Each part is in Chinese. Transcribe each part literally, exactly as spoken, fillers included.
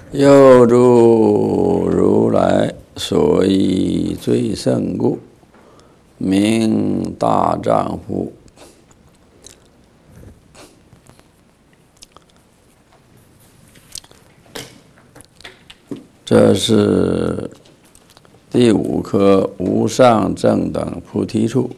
又诸如来所依最胜故，名大丈夫。这是第五颗无上正等菩提处。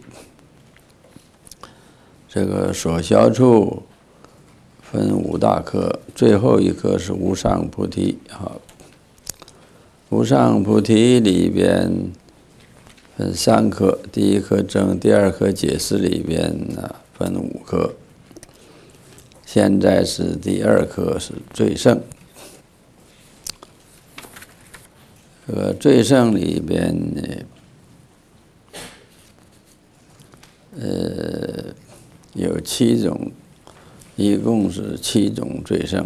这个所消处分五大科，最后一颗是无上菩提。好，无上菩提里边分三科，第一颗正，第二颗解释里边呢分五科。现在是第二颗是最胜。这个最胜里边呢，呃，有七种，一共是七种最胜。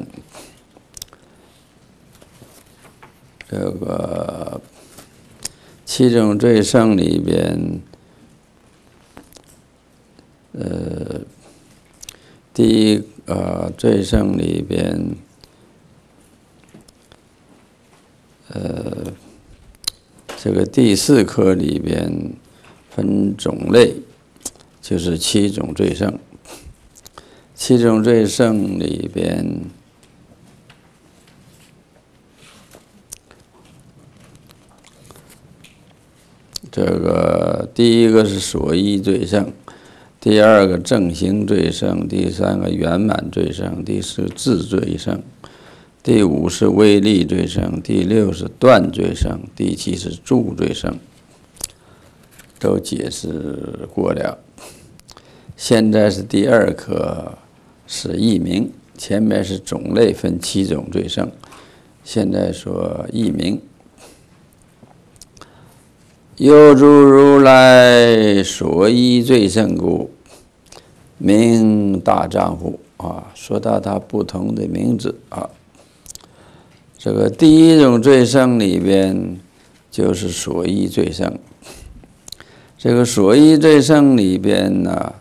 这个七种最胜里边，呃，第一呃最胜里边，呃。这个第四科里边分种类，就是七种最胜。七种最胜里边，这个第一个是所依最胜，第二个正行最胜，第三个圆满最胜，第四个智最胜。第五是威力最胜，第六是断最胜，第七是助最胜，都解释过了。现在是第二科是译名，前面是种类分七种最胜，现在说译名。又诸如来所依最胜故，名大丈夫啊，说到他不同的名字啊。这个第一种最胜里边就是所依最胜。这个所依最胜里边呢，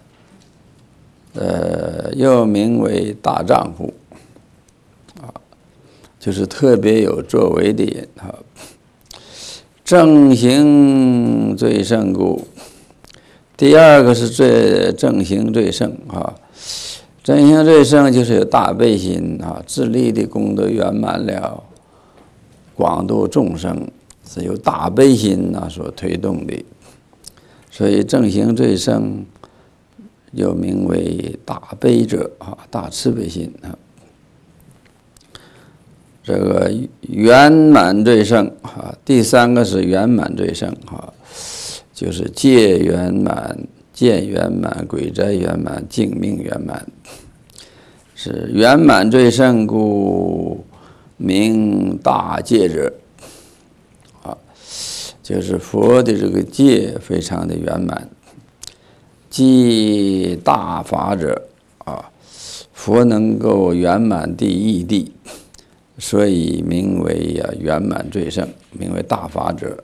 呃，又名为大丈夫，啊，就是特别有作为的人啊。正行最胜故，第二个是最正行最胜啊。正行最胜就是有大悲心啊，自利的功德圆满了。广度众生是由大悲心呐所推动的，所以正行最胜又名为大悲者啊，大慈悲心啊。这个圆满最胜啊，第三个是圆满最胜啊，就是戒圆满、见圆满、鬼斋圆满、净命圆满，是圆满最胜故。名大戒者，啊，就是佛的这个戒非常的圆满。即大法者，啊，佛能够圆满第一谛，所以名为啊圆满最胜，名为大法者。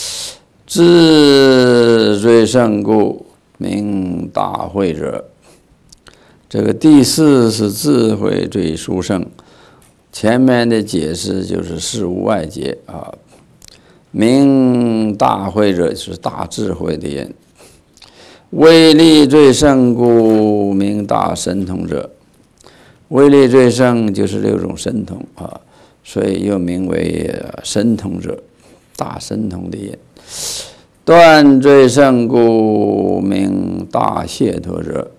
智最胜故，名大慧者。这个第四是智慧最殊胜。前面的解释就是事无外界啊，名大慧者是大智慧的人，威力最胜故名大神通者，威力最胜就是六种神通啊，所以又名为神通者，大神通的人。断最胜故名大解脱者。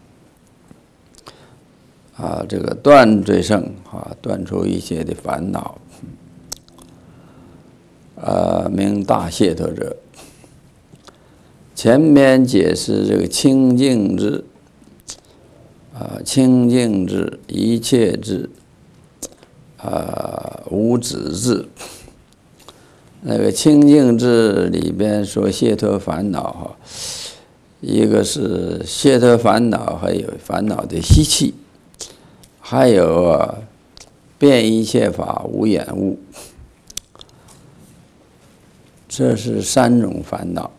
啊，这个断最胜啊，断除一切的烦恼，呃，名大解脱者。前面解释这个清净智，啊，清净智、一切智，啊，无止智。那个清净智里边说解脱烦恼哈，一个是解脱烦恼，还有烦恼的习气。还有啊，遍一切法无眼物，这是三种烦恼。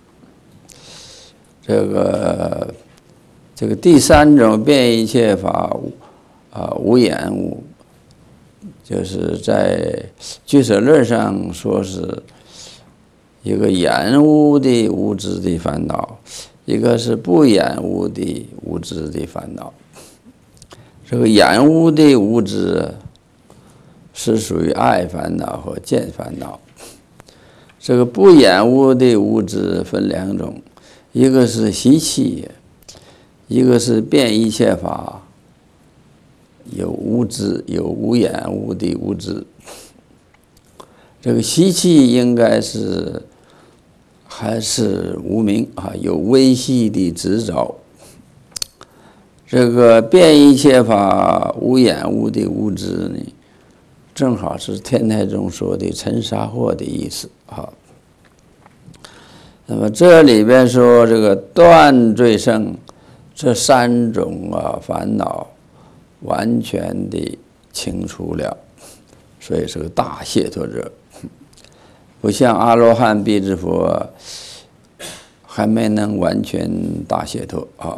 这个这个第三种遍一切法啊无眼物， 就是在俱舍论上说是一个染污的无知的烦恼，一个是不染污的无知的烦恼。这个染污的无知是属于爱烦恼和见烦恼。这个不染污的无知分两种，一个是习气，一个是遍一切法有无知，有无染污的无知。这个习气应该是还是无明啊，有微细的执着。这个遍一切法无染污的无知呢，正好是天台中说的尘沙惑的意思啊。那么这里边说这个断罪胜这三种啊烦恼完全的清除了，所以是个大解脱者。不像阿罗汉辟支佛还没能完全大解脱啊。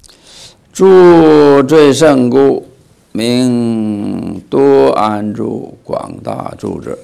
住罪胜故，名多安住广大住者。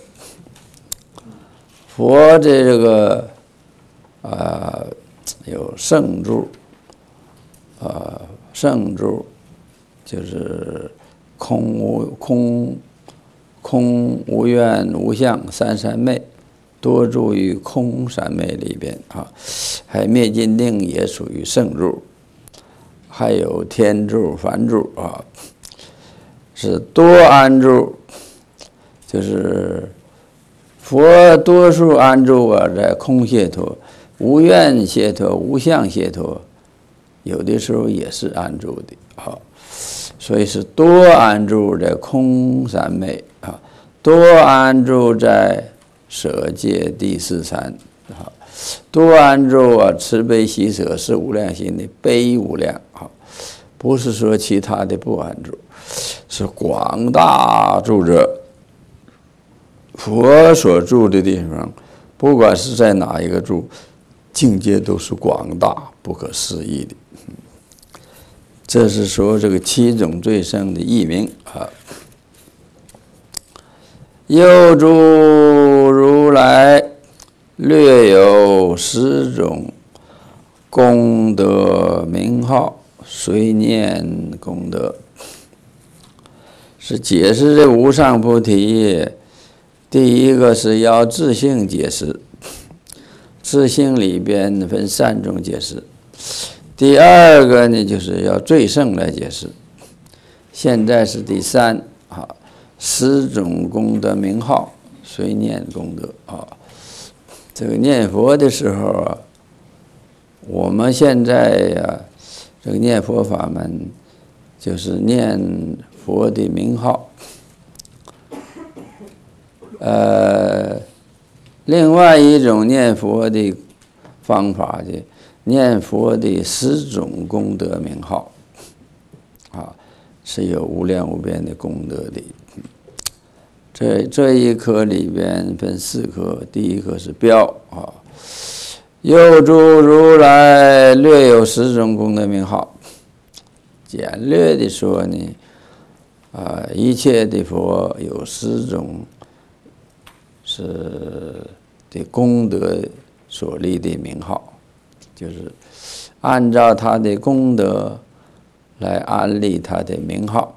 佛的这个啊、呃、有胜住，啊、呃、胜住就是空无空空无愿无相三三昧，多住于空三昧里边啊。还灭尽定也属于胜住。还有天住、梵住啊，是多安住，就是佛多数安住啊，在空解脱、无愿解脱、无相解脱，有的时候也是安住的啊。所以是多安住在空三昧啊，多安住在舍戒第四禅啊。多安住啊，慈悲喜舍是无量心的悲无量啊，不是说其他的不安住，是广大住者。佛所住的地方，不管是在哪一个住，境界都是广大不可思议的。这是说这个七种罪胜的译名啊。又诸如来略有十种功德名号，随念功德，是解释这无上菩提。第一个是要自性解释，自性里边分三种解释。第二个呢，就是要罪胜来解释。现在是第三啊，十种功德名号，随念功德啊。这个念佛的时候啊，我们现在呀、啊，这个念佛法门就是念佛的名号。呃，另外一种念佛的方法的，念佛的十种功德名号，啊，是有无量无边的功德的。这这一科里边分四科，第一科是标啊，又诸如来略有十种功德名号。简略的说呢，啊，一切的佛有十种是的功德所立的名号，就是按照他的功德来安立他的名号。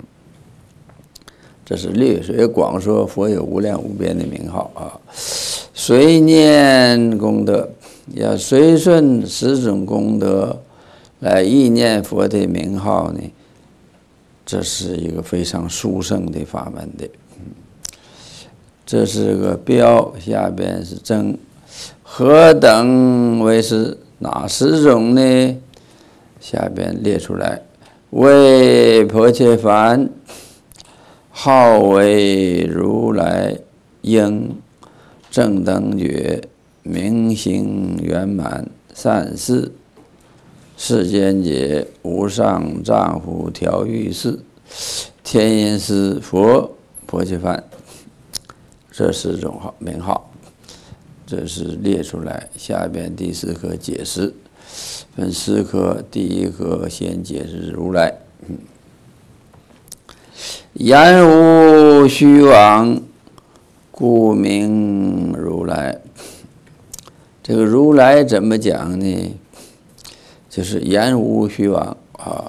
这是略随广说，佛有无量无边的名号啊。随念功德，要随顺十种功德来意念佛的名号呢，这是一个非常殊胜的法门的。这是个标，下边是真，何等为是？哪十种呢？下边列出来：为婆伽梵，号为如来应，正等觉，明行圆满，善事，世间解，无上丈夫调御士，天音师佛婆伽梵。这四种号名号，这是列出来。下边第四科解释，分四科，第一科先解释如来。 言无虚妄，故名如来。这个如来怎么讲呢？就是言无虚妄啊。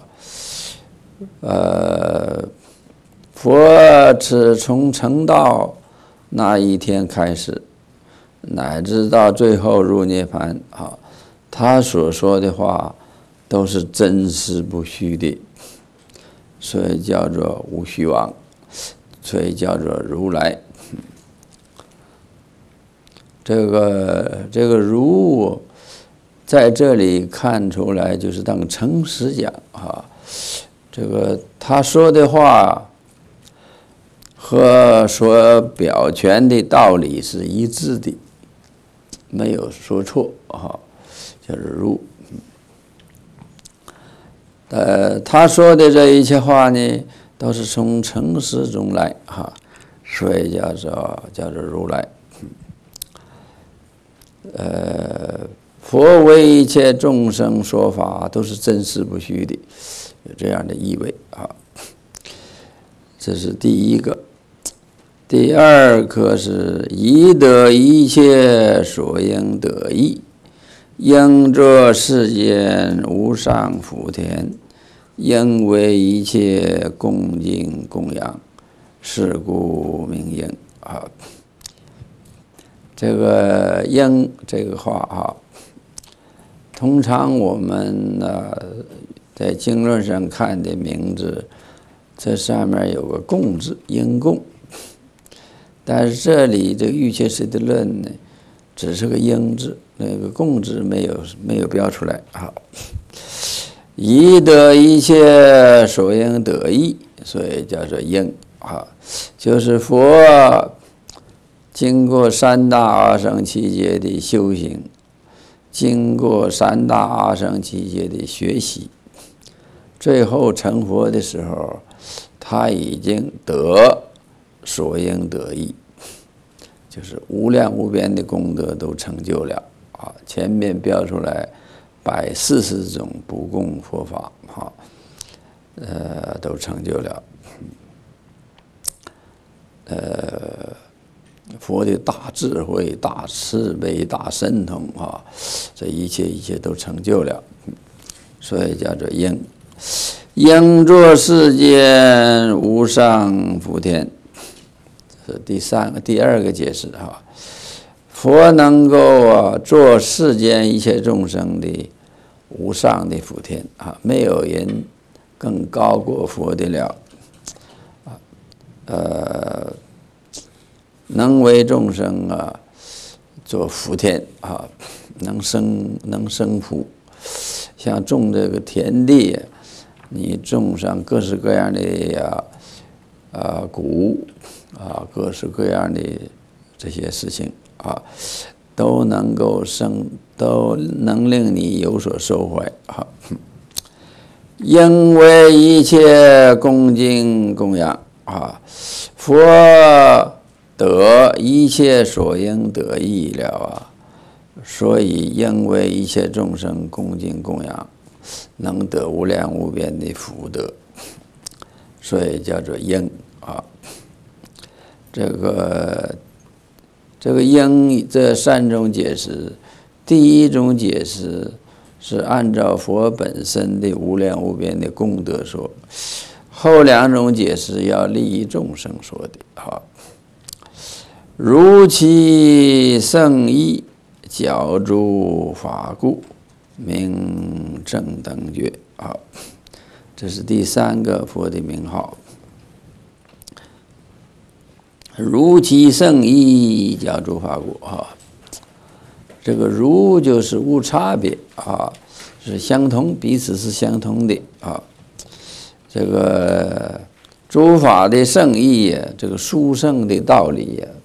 呃，佛是从成道那一天开始，乃至到最后入涅槃啊，他所说的话都是真实不虚的，所以叫做无虚妄，所以叫做如来。这个这个如在这里看出来就是当诚实讲啊，这个他说的话和所表全的道理是一致的，没有说错啊，叫做如。呃，他说的这一切话呢，都是从诚实中来哈，所以叫做叫做如来。呃，佛为一切众生说法，都是真实不虚的，有这样的意味啊。这是第一个。第二个是以得一切所应得意，应作世间无上福田，应为一切恭敬供养，是故名应啊。这个应这个话啊，通常我们呢在经论上看的名字，这上面有个供字，应供。但是这里这个《瑜伽师地论》呢，只是个应字，那个供字没有没有标出来啊。以得一切所应得意，所以叫做应啊，就是佛经过三大阿僧祇劫的修行，经过三大阿僧祇劫的学习，最后成佛的时候，他已经得所应得意，就是无量无边的功德都成就了啊！前面标出来百四十种不共佛法，哈，呃，都成就了。呃，佛的大智慧、大慈悲、大神通啊，这一切一切都成就了，所以叫做应。应作世间无上福田，这是第三个、第二个解释哈。佛能够啊做世间一切众生的无上的福田啊，没有人更高过佛的了啊。呃，能为众生啊做福田啊，能生能生福，像种这个田地。你种上各式各样的呀，啊谷物啊，各式各样的这些事情啊，都能够生，都能令你有所收获啊。应为一切恭敬供养啊，佛得一切所应得意了啊，所以应为一切众生恭敬供养。能得无量无边的福德，所以叫做应啊。这个这个应这三种解释，第一种解释是按照佛本身的无量无边的功德说，后两种解释要利益众生说的啊。如其圣意，教诸法故。名正等觉啊，这是第三个佛的名号。如其圣意，教诸法故啊，这个如就是无差别啊，是相同，彼此是相同的啊。这个诸法的圣意呀，这个殊胜的道理呀，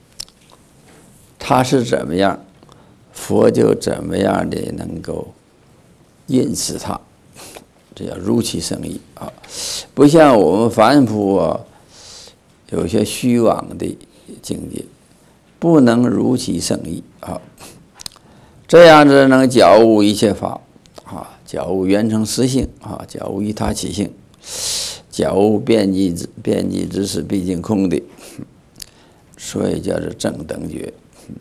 它是怎么样？佛就怎么样的能够认识它，这叫如其圣意啊！不像我们凡夫啊，有些虚妄的境界，不能如其圣意啊。这样子能觉悟一切法啊，觉悟圆成实性啊，觉悟一他起性，觉假物遍计之遍计之事毕竟空的，所以叫做正等觉。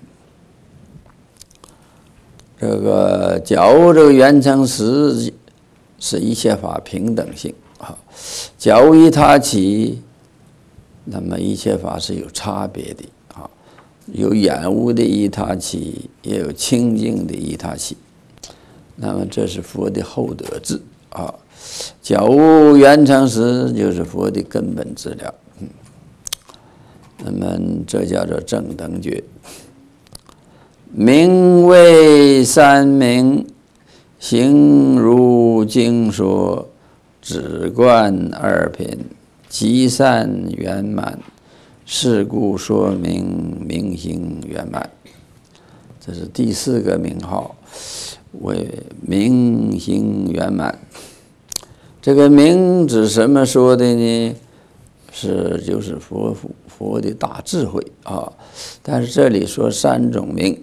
这个假物这个缘成实是一切法平等性啊，假物依他起，那么一切法是有差别的啊，有染污的依他起，也有清净的依他起。那么这是佛的后得智啊，假物缘成实就是佛的根本资料。嗯，那么这叫做正等觉。名为三明，行如经说，止观二品，极善圆满，是故说明明行圆满。这是第四个名号，为明行圆满。这个明指什么说的呢？是就是佛佛的大智慧啊。但是这里说三种明，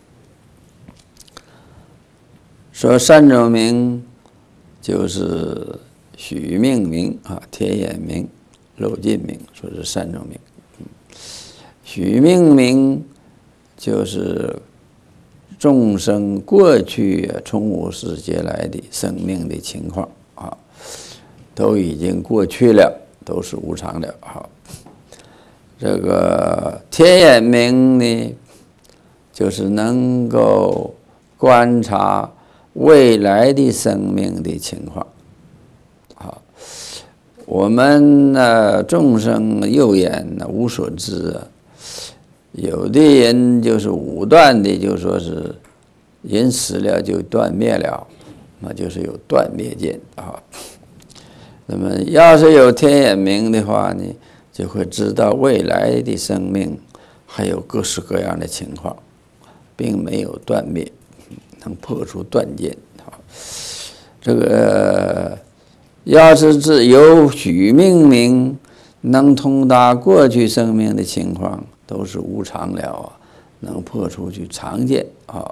说三种明就是许命明啊、天眼明、漏尽明，说是三种明。许命明就是众生过去从无世界来的生命的情况啊，都已经过去了，都是无常的啊。这个天眼明呢，就是能够观察未来的生命的情况啊。我们呢，众生右眼呢无所知啊。有的人就是武断的，就说是人死了就断灭了，那就是有断灭见啊。那么要是有天眼明的话呢，就会知道未来的生命还有各式各样的情况，并没有断灭，能破除断见啊。这个要是是有许命明，能通达过去生命的情况，都是无常了啊，能破除去常见啊。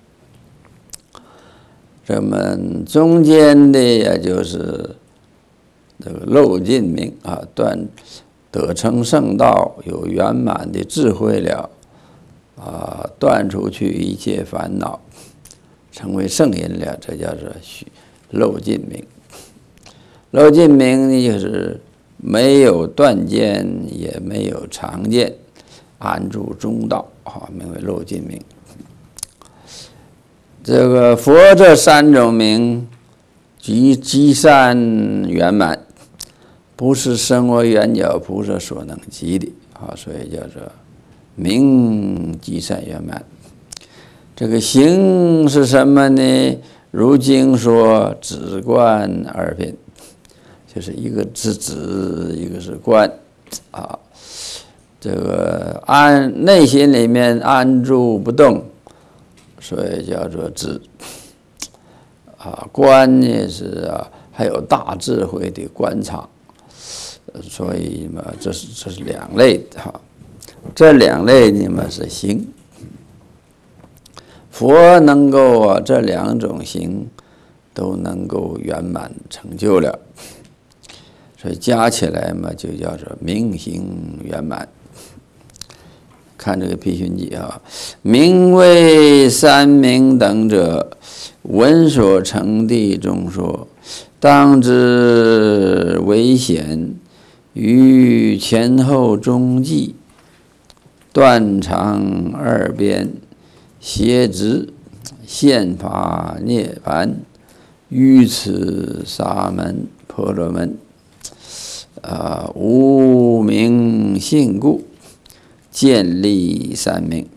这么中间的也就是这个漏尽明啊，断得成圣道，有圆满的智慧了啊，断除去一切烦恼，成为圣人了，这叫做漏尽明。漏尽明呢，就是没有断见，也没有常见，安住中道啊，名为漏尽明。这个佛这三种明，即积善圆满，不是声闻缘觉菩萨所能及的啊，所以叫做明积善圆满。这个行是什么呢？如经说，止观二品，就是一个是止，一个是观啊。这个安内心里面安住不动，所以叫做止啊。观呢是啊，还有大智慧的观察，所以嘛，这是这是两类哈。这两类呢嘛是行，佛能够啊这两种行都能够圆满成就了，所以加起来嘛就叫做明行圆满。看这个毗熏记啊，名为三明等者，闻所成地中说，当知危险，于前后中际，断肠二边，邪执现法涅槃，于此沙门婆罗门，啊，无明信故，建立三明。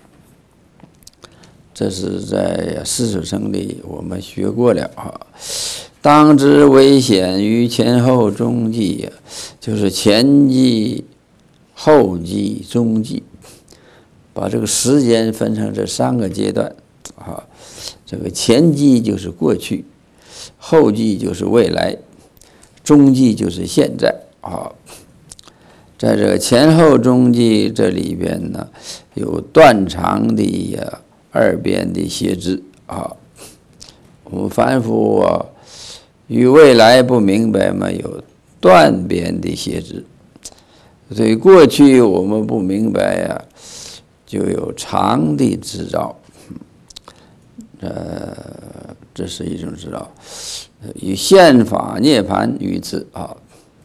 这是在四十乘里我们学过了啊。当知危险于前后中际，就是前际、后际、中际，把这个时间分成这三个阶段啊。这个前际就是过去，后际就是未来，中际就是现在啊。在这个前后中际这里边呢，有断肠的呀、二边的邪知啊。我们凡夫啊，与未来不明白嘛，有断边的写之。所以过去我们不明白呀、啊，就有常的执照，呃，这是一种执照，以宪法涅槃于此啊。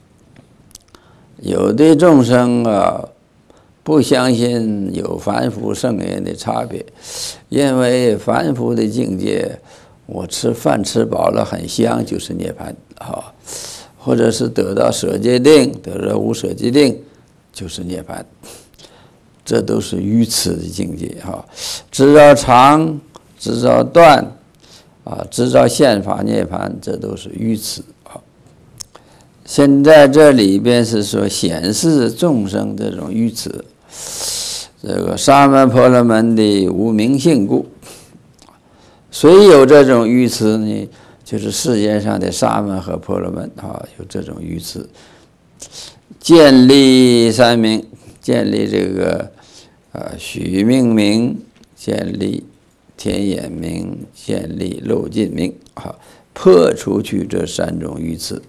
有的众生啊，不相信有凡夫圣人的差别，因为凡夫的境界，我吃饭吃饱了很香，就是涅槃啊，或者是得到舍戒定，得到无舍戒定，就是涅槃，这都是愚痴的境界哈。知道常，知道断，啊，知道宪法涅槃，这都是愚痴啊。现在这里边是说显示众生这种愚痴，这个沙门婆罗门的无明性故。谁有这种愚痴呢？就是世界上的沙门和婆罗门啊，有这种愚痴。建立三明，建立这个呃许命明，建立天眼明，建立漏尽明啊，破除去这三种愚痴。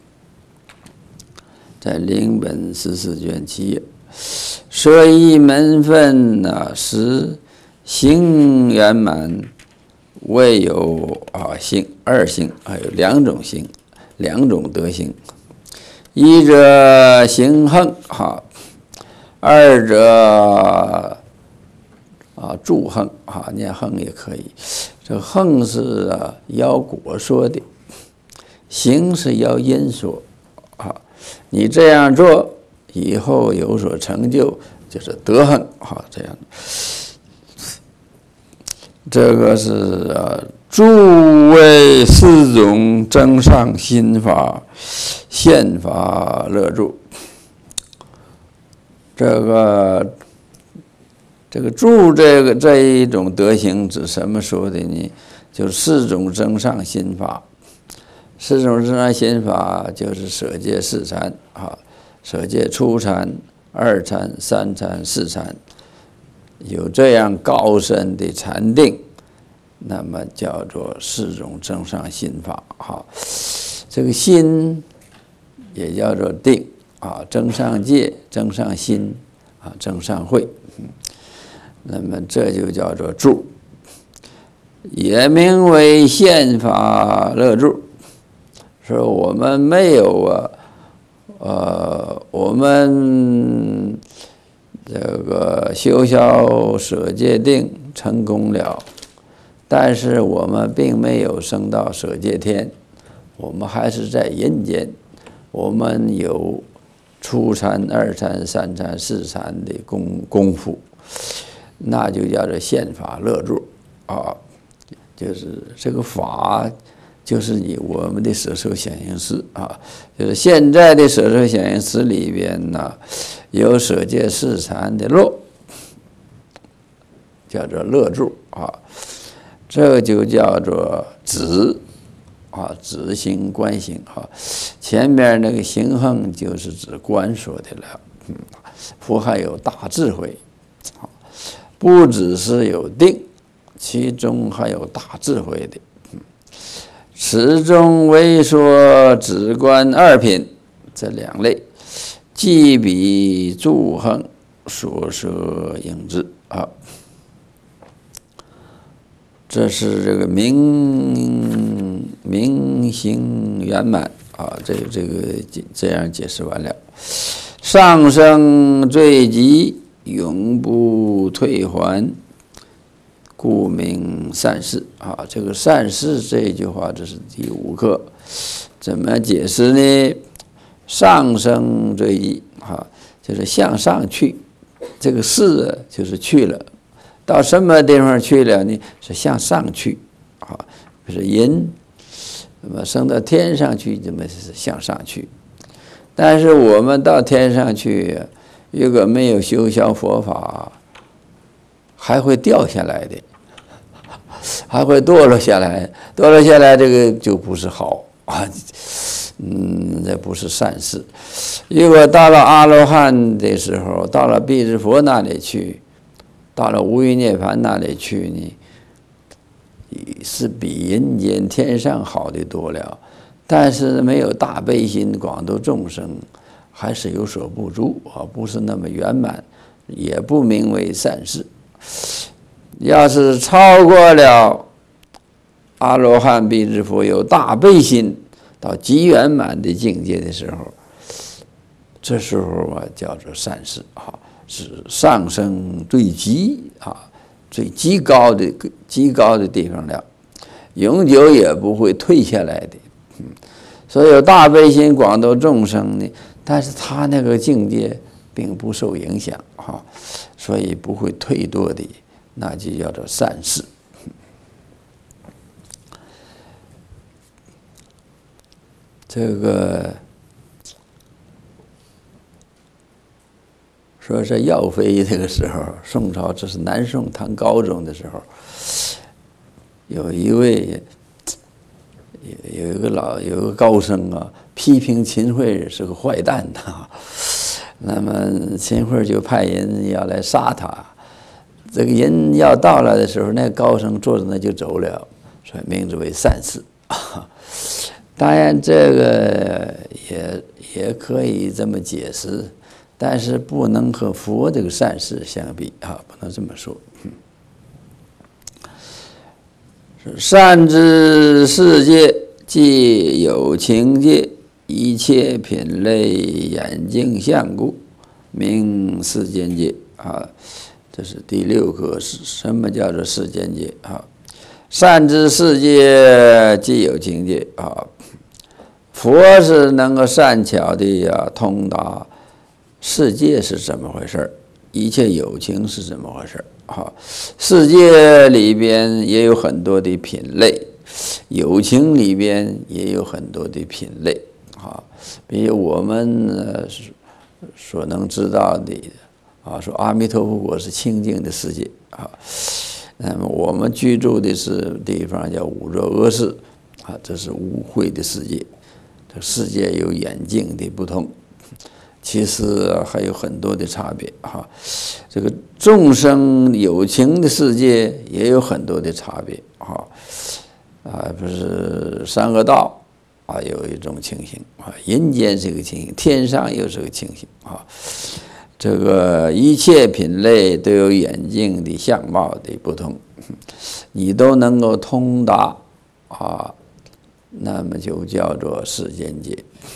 在灵本十四卷七页，舍一门分啊，使行圆满，未有啊行二行，还有两种行，两种德行。一者行横哈，二者啊助横哈，念横也可以。这横是啊要果说的，行是要因说啊。你这样做以后有所成就，就是德横哈，这样。这个是啊，诸为四种增上心法，宪法乐助。这个这个助这个这一种德行指什么说的呢？就是四种增上心法。四种增上心法就是舍戒四禅啊，舍戒初禅、二禅、三禅、四禅。有这样高深的禅定，那么叫做四种增上心法哈。这个心也叫做定啊，增上戒，增上心啊，增上慧。那么这就叫做助，也名为宪法乐助。说我们没有啊，呃，我们这个修消舍戒定成功了，但是我们并没有升到舍戒天，我们还是在人间。我们有初禅、二禅、三禅、四禅的功功夫，那就叫做宪法乐助啊，就是这个法。就是你我们的舍受显行识啊，就是现在的舍受显行识里边呢，有舍戒四禅的乐，叫做乐助啊，这就叫做止啊，止行观行啊。前面那个行横就是指观说的了，嗯，佛还有大智慧，啊，不只是有定，其中还有大智慧的。此中为说止观二品这两类，即比助横所说应之啊。这是这个明明行圆满啊，这这个这样解释完了。上升最极，永不退还。故名善事啊，这个善事这一句话，这是第五课，怎么解释呢？上升最极啊，就是向上去，这个事就是去了，到什么地方去了呢？是向上去啊，就是人，那么升到天上去，怎么是向上去？但是我们到天上去，如果没有修消佛法，还会掉下来的。还会堕落下来，堕落下来，这个就不是好啊，嗯，这不是善事。如果到了阿罗汉的时候，到了辟支佛那里去，到了无余涅槃那里去呢，是比人间天上好的多了。 但是没有大悲心广度众生，还是有所不足啊，不是那么圆满，也不名为善事。要是超过了阿罗汉辟支佛有大悲心到极圆满的境界的时候，这时候啊叫做善事啊，是上升最极啊，最极高的极高的地方了，永久也不会退下来的。嗯，所以有大悲心广度众生呢，但是他那个境界并不受影响啊，所以不会退堕的，那就叫做善事。这个说是耀飞这个时候，宋朝这是南宋唐高宗的时候，有一位有一个老有一个高僧啊，批评秦桧是个坏蛋啊，那么秦桧就派人要来杀他，这个人要到来的时候，那个高僧坐着那就走了，所以名字为善事。当然，这个也也可以这么解释，但是不能和佛这个善事相比啊，不能这么说。善知世界，即有情界，一切品类眼镜相故，名世间界啊。这是第六个，什么叫做世间界啊？善知世界，即有情界啊。佛是能够善巧的呀通达世界是怎么回事，一切有情是怎么回事啊？世界里边也有很多的品类，有情里边也有很多的品类啊。比如我们所能知道的啊，说阿弥陀佛国是清净的世界啊。那么我们居住的是地方叫五浊恶世啊，这是污秽的世界。这世界有眼镜的不同，其实还有很多的差别哈。这个众生有情的世界也有很多的差别哈。啊，不是三恶道啊，有一种情形啊，人间是个情形，天上又是个情形啊。这个一切品类都有眼镜的相貌的不同，你都能够通达啊。那么就叫做世间界。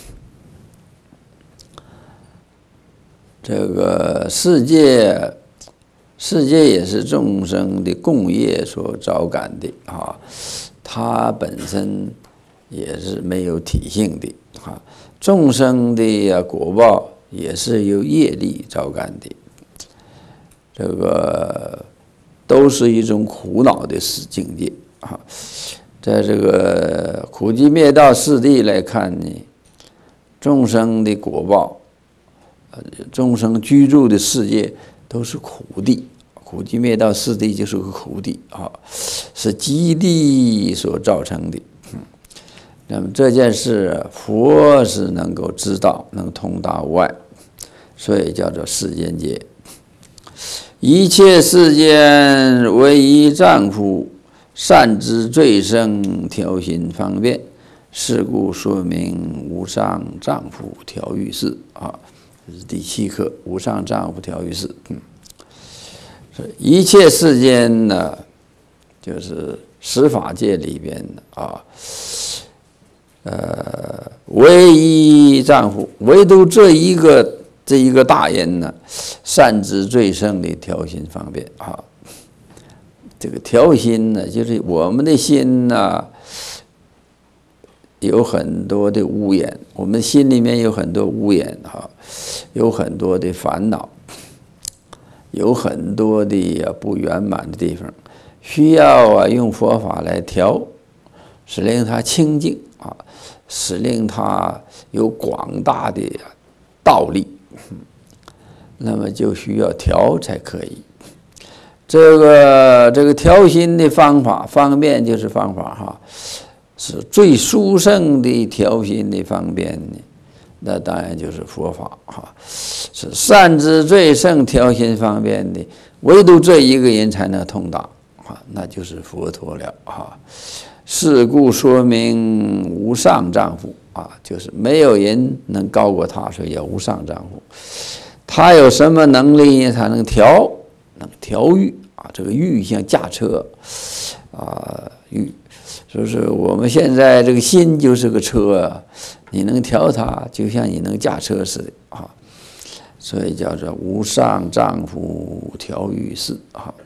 这个世界，世界也是众生的共业所招感的啊，它本身也是没有体性的啊。众生的果报也是由业力招感的，这个都是一种苦恼的境界啊。在这个苦集灭道四谛来看呢，众生的果报，众生居住的世界都是苦地，苦集灭道四谛就是个苦地啊，是极地所造成的。那么这件事，佛是能够知道，能通达无碍，所以叫做世间界。一切世间唯一丈夫。善知最胜调心方便，是故说明无上丈夫调御事啊。这是第七课，无上丈夫调御事。嗯，一切世间呢，就是十法界里边啊，呃，唯一丈夫，唯独这一个这一个大人呢，善知最胜的调心方便啊。这个调心呢，就是我们的心呢，有很多的污眼，我们心里面有很多污眼哈，有很多的烦恼，有很多的不圆满的地方，需要啊用佛法来调，使令它清净啊，使令它有广大的道力，那么就需要调才可以。这个这个调心的方法，方便就是方法哈，是最殊胜的调心的方便呢，那当然就是佛法哈，是善知最胜调心方便的，唯独这一个人才能通达啊，那就是佛陀了哈。 是故说明无上丈夫啊，就是没有人能高过他，所以叫无上丈夫。他有什么能力呢？他能调，能调御啊。这个御像驾车啊，御，就是我们现在这个心就是个车啊，你能调它，就像你能驾车似的啊。所以叫做无上丈夫调御士啊。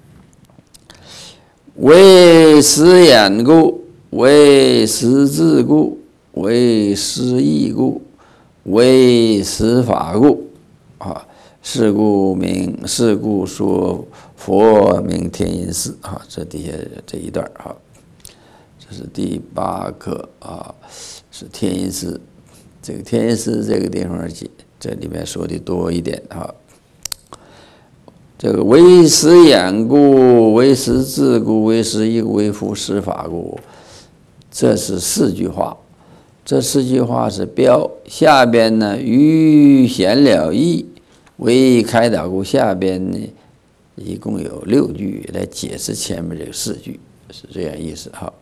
为实眼故，为实智故，为实义故，为实法故啊。是故名，是故说佛名天音寺啊。这底下这一段啊，这是第八课啊，是天音寺。这个天音寺这个地方，这里面说的多一点啊。这个为实眼故，为实智故，为实义故，为复实法故，这是四句话。这四句话是标，下边呢余显了义，为开导故，下边呢一共有六句来解释前面这个四句，是这样意思哈。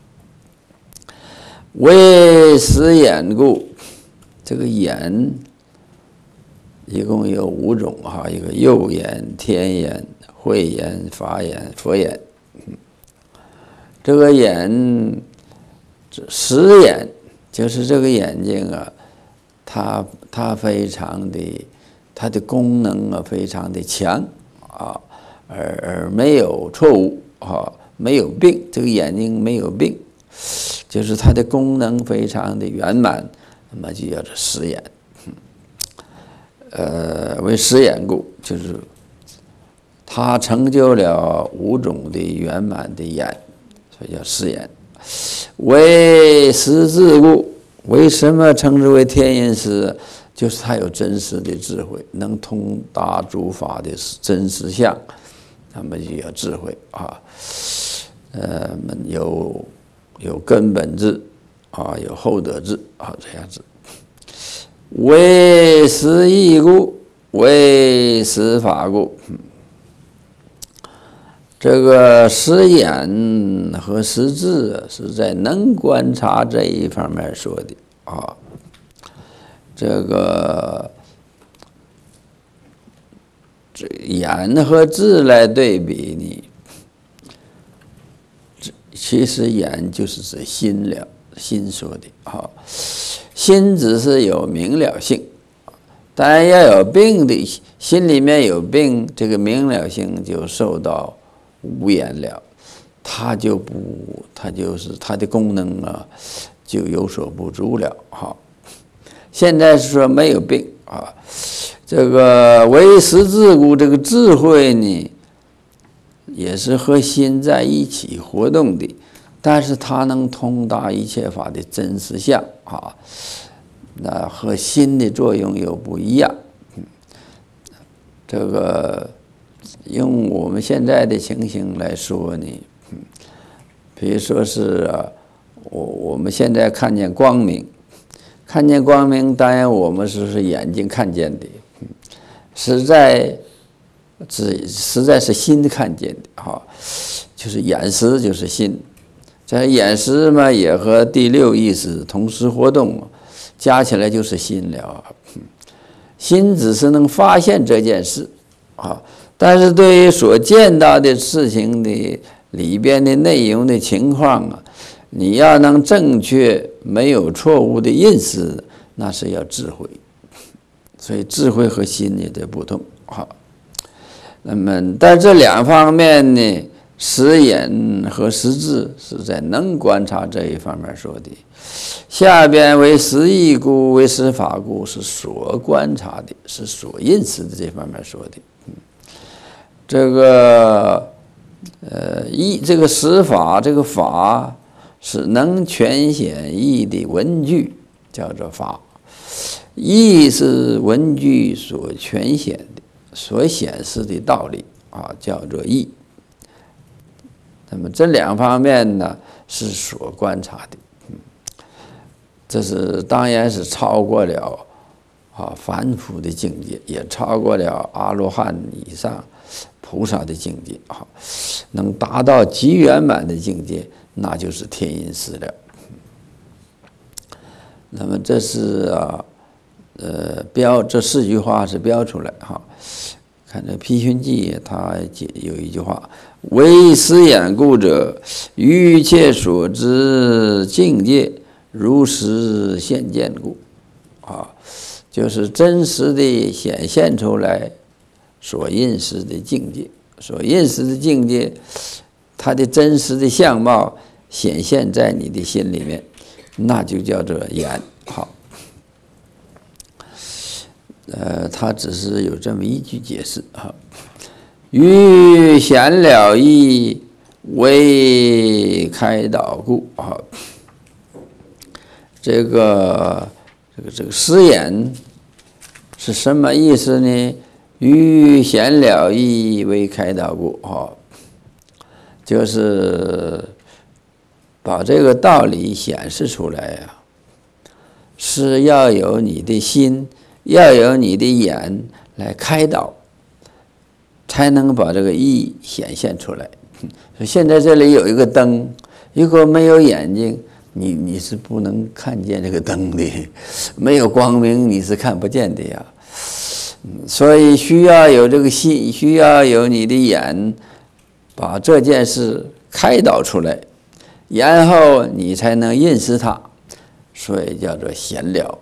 为实眼故，这个眼一共有五种哈，一个右眼、天眼、慧眼、法眼、佛眼。这个眼，实眼就是这个眼睛啊，它它非常的，它的功能啊非常的强啊，而而没有错误啊，没有病。这个眼睛没有病，就是它的功能非常的圆满，那么就叫做实眼。呃，为实眼故，就是他成就了五种的圆满的眼，所以叫实眼。为实智故，为什么称之为天音师？就是他有真实的智慧，能通达诸法的真实相，那么就叫智慧啊。呃，有有根本智啊，有后得智啊，这样子。为实义故，为实法故。这个实眼和实智是在能观察这一方面说的啊。这个这眼和智来对比呢，其实眼就是指心了，心说的啊。心只是有明了性，当然要有病的，心里面有病，这个明了性就受到无眼了，它就不，它就是它的功能啊，就有所不足了哈。现在是说没有病啊，这个为实智故，这个智慧呢，也是和心在一起活动的。但是它能通达一切法的真实相啊，那和心的作用又不一样。这个用我们现在的情形来说呢，比如说是啊，我我们现在看见光明，看见光明，当然我们是是眼睛看见的，实在只实在是心看见的哈，就是眼识就是心。这眼识嘛，也和第六意识同时活动，加起来就是心了。心只是能发现这件事啊，但是对于所见到的事情的里边的内容的情况啊，你要能正确没有错误的认识，那是要智慧。所以智慧和心也得不同啊。那么在这两方面呢，实眼和实智是在能观察这一方面说的，下边为实义故，为实法故，是所观察的，是所认识的这方面说的。这个呃义，这个实法，这个法是能全显义的文具，叫做法；义是文具所全显的、所显示的道理啊，叫做义。那么这两方面呢，是所观察的，嗯，这是当然是超过了啊凡夫的境界，也超过了阿罗汉以上菩萨的境界啊，能达到极圆满的境界， 那就是天音私了。那么这是啊，呃，标这四句话是标出来哈。看这《批寻记》，它有一句话：“唯思眼故者，于一切所知境界，如实现见故。”啊，就是真实的显现出来所认识的境界，所认识的境界，它的真实的相貌显现在你的心里面，那就叫做眼。好。呃，他只是有这么一句解释哈，于显了义，为开导故啊。这个这个这个思眼是什么意思呢？于显了义，为开导故啊，就是把这个道理显示出来呀、啊，是要有你的心。要有你的眼来开导，才能把这个意显现出来。现在这里有一个灯，如果没有眼睛，你你是不能看见这个灯的，没有光明你是看不见的呀。所以需要有这个心，需要有你的眼，把这件事开导出来，然后你才能认识它，所以叫做显了。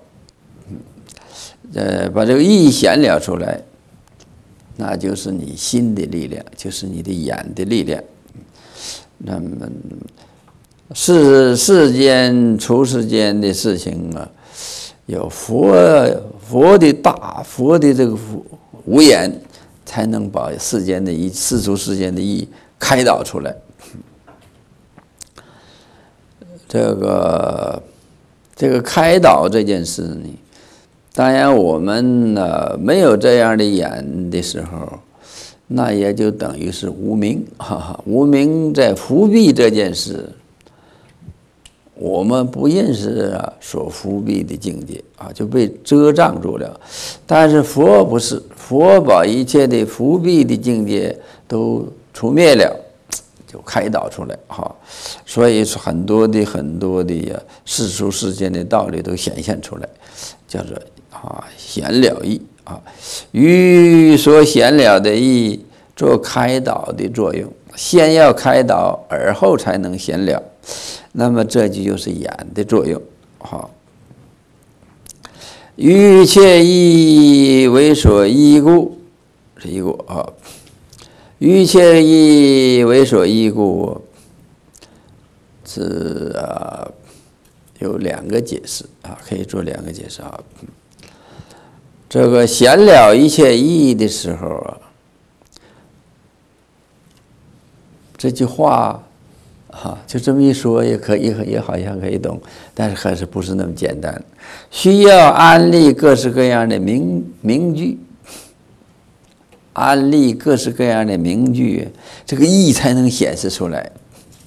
呃，把这个意显了出来，那就是你心的力量，就是你的眼的力量。那么世世间出世间的事情啊，有佛佛的大佛的这个无眼，才能把世间的意世俗世间的意开导出来。这个这个开导这件事呢，当然我们呢没有这样的眼的时候，那也就等于是无明，哈哈，无明在伏蔽这件事，我们不认识啊所伏蔽的境界啊，就被遮障住了。但是佛不是，佛把一切的伏蔽的境界都除灭了，就开导出来哈。所以很多的很多的呀世俗世间的道理都显现出来，叫做啊显了义啊，于所显了的义做开导的作用，先要开导，而后才能显了。那么这就是眼的作用，哈。于一切义为所依故，是依故啊。于一切义为所依故，是啊，有两个解释啊，可以做两个解释啊。这个显了一切义的时候啊，这句话。啊，就这么一说也可以，也好像可以懂，但是还是不是那么简单，需要安立各式各样的名名句，安立各式各样的名句，这个义才能显示出来。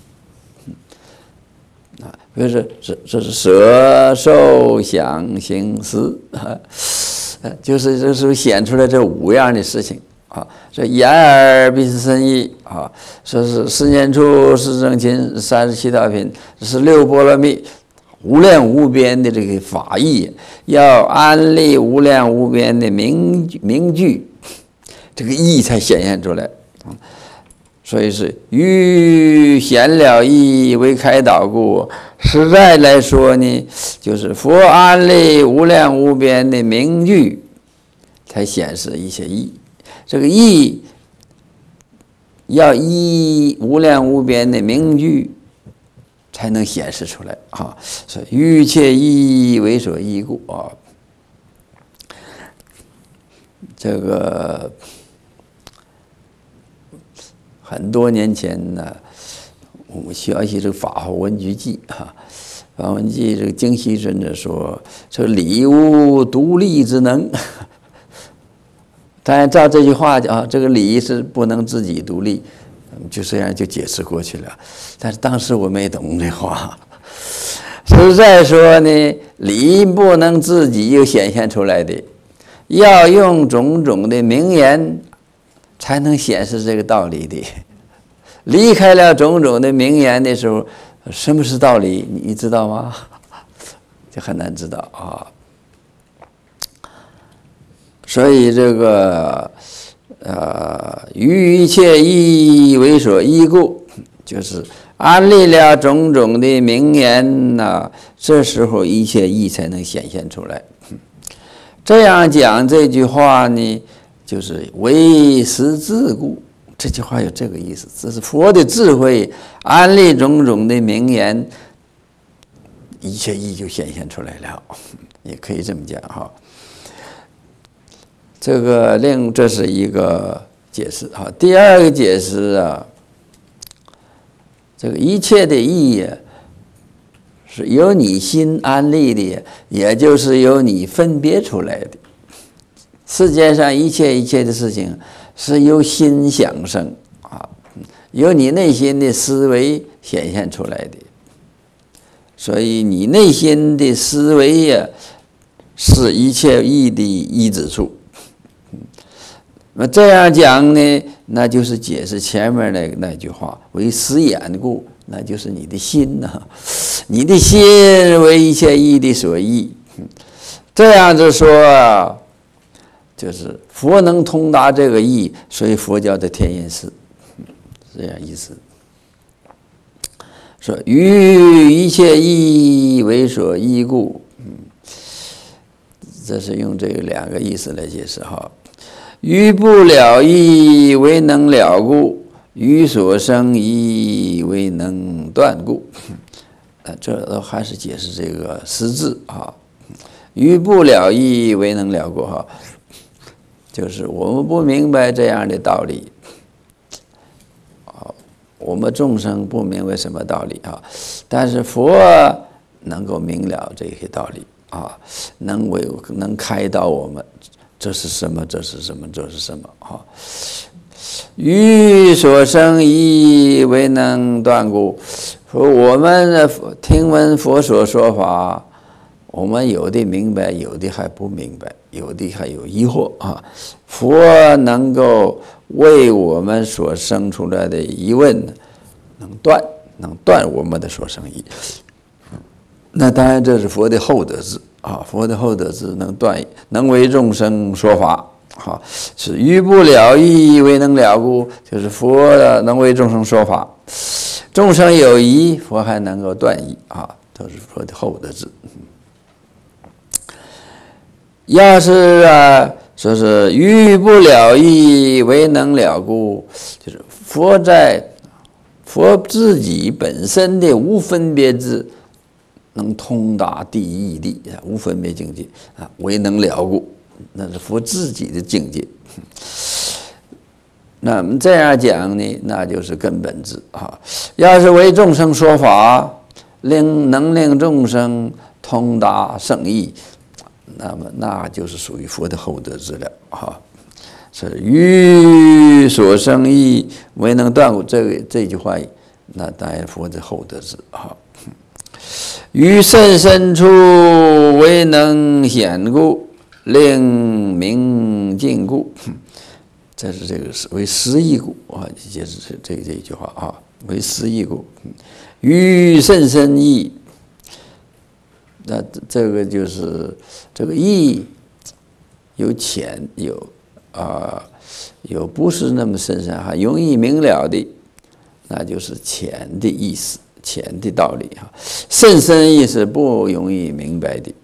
啊，比如说这这是舍受想行识，啊，就是这时候显出来这五样的事情。啊，这眼耳鼻舌身意啊，说是十念处、十正勤、三十七道品、十六波罗蜜，无量无边的这个法义，要安立无量无边的名名句，这个义才显现出来。所以是于显了义为开导故，实在来说呢，就是佛安立无量无边的名句，才显示一些义。这个义要依无量无边的名句才能显示出来啊！所以于一切义为所依故啊。这个很多年前呢，我们学习这个《法华文具记》啊，《法华文记》这个经习尊者说：“这理无独立之能。”当然，照这句话讲啊，这个理是不能自己独立，就这样就解释过去了。但是当时我没懂这话，实在说呢，理不能自己又显现出来的，要用种种的名言才能显示这个道理的。离开了种种的名言的时候， 什么是道理？你知道吗？就很难知道啊。所以这个呃，于一切义为所依故，就是安立了种种的名言呐、啊，这时候一切义才能显现出来。这样讲这句话呢，就是为实自故。这句话有这个意思，这是佛的智慧安立种种的名言，一切义就显现出来了，也可以这么讲哈。这个另这是一个解释哈。第二个解释啊，这个一切的义是由你心安立的，也就是由你分别出来的。世界上一切一切的事情是由心想生啊，由你内心的思维显现出来的。所以你内心的思维呀，是一切义的依止处。那这样讲呢，那就是解释前面那那句话，为实眼故，那就是你的心呐、啊，你的心为一切义的所依。这样子说啊，就是佛能通达这个义，所以佛教的天眼师，这样意思。说于一切义为所依故，这是用这两个意思来解释哈。于不了义为能了故，于所生义为能断故。啊，这都还是解释这个实质啊。于不了义为能了故哈，就是我们不明白这样的道理，啊，我们众生不明白什么道理啊，但是佛能够明了这些道理啊，能为能开导我们。这是什么？这是什么？这是什么？哈！于所生义为能断故。说我们听闻佛所说法，我们有的明白，有的还不明白，有的还有疑惑啊。佛能够为我们所生出来的疑问，能断，能断我们的所生疑。那当然，这是佛的厚德智。啊，佛的厚德智能断，能为众生说法，哈，是于不了义为能了故，就是佛能为众生说法，众生有疑，佛还能够断疑啊，都是佛的厚德智。要是啊，说是于不了义为能了故，就是佛在佛自己本身的无分别智。能通达第一义谛，无分别境界啊，为能了故，那是佛自己的境界。那么这样讲呢，那就是根本智啊。要是为众生说法，令能令众生通达圣义，那么那就是属于佛的厚德智了啊。是于所生义为能断故，这个这句话，那当然佛的厚德智啊。于甚深处为能显故，令明尽故，这是这个为实义故啊，解释这这一句话啊，为实义故。于甚深义，那这个就是这个义有浅有啊、呃、有不是那么深深还容易明了的，那就是浅的意思。浅的道理哈，甚深义是不容易明白的。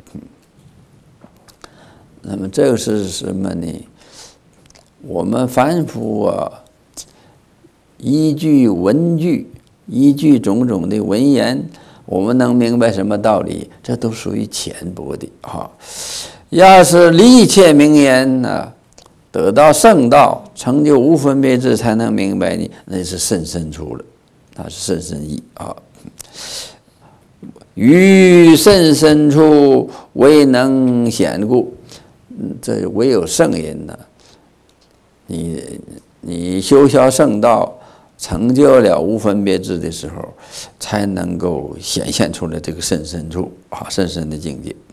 那么这个是什么呢？我们凡夫啊，依据文句，依据种种的文言，我们能明白什么道理？这都属于浅薄的哈。要是离一切名言呢，得到圣道，成就无分别智，才能明白呢，那是甚深处了，那是甚深义啊。于甚深处为能显故，这唯有圣人呢，你你修销圣道，成就了无分别智的时候，才能够显现出来这个甚深处啊，甚深的境界。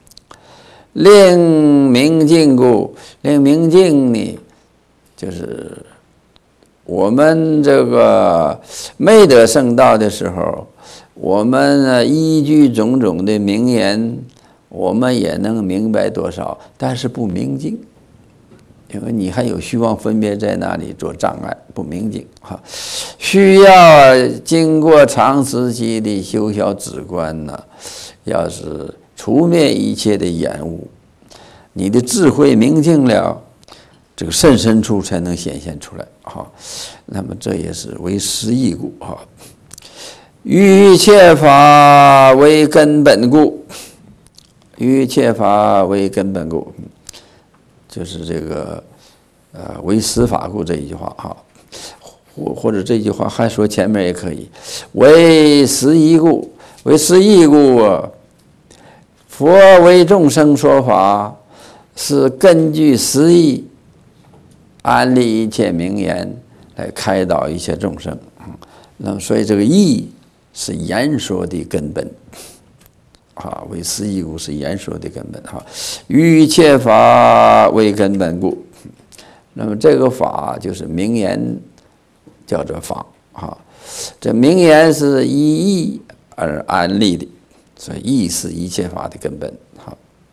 令明尽故，令明尽呢，就是我们这个没得圣道的时候， 我们呢依据种种的名言，我们也能明白多少，但是不明净，因为你还有虚妄分别在那里做障碍，不明净哈。需要经过长时期的修小止观呢，要是除灭一切的眼污，你的智慧明净了，这个甚深处才能显现出来哈。那么这也是为实义故哈。于一切法为根本故，于一切法为根本故，就是这个呃为实法故这一句话哈，或或者这句话还说前面也可以，为实义故，为实义故，佛为众生说法，是根据实义安立一切名言来开导一切众生。那么所以这个义是言说的根本，啊，为实义故是言说的根本哈。于一切法为根本故，那么这个法就是名言，叫做法啊。这名言是依义而安立的，所以义是一切法的根本哈。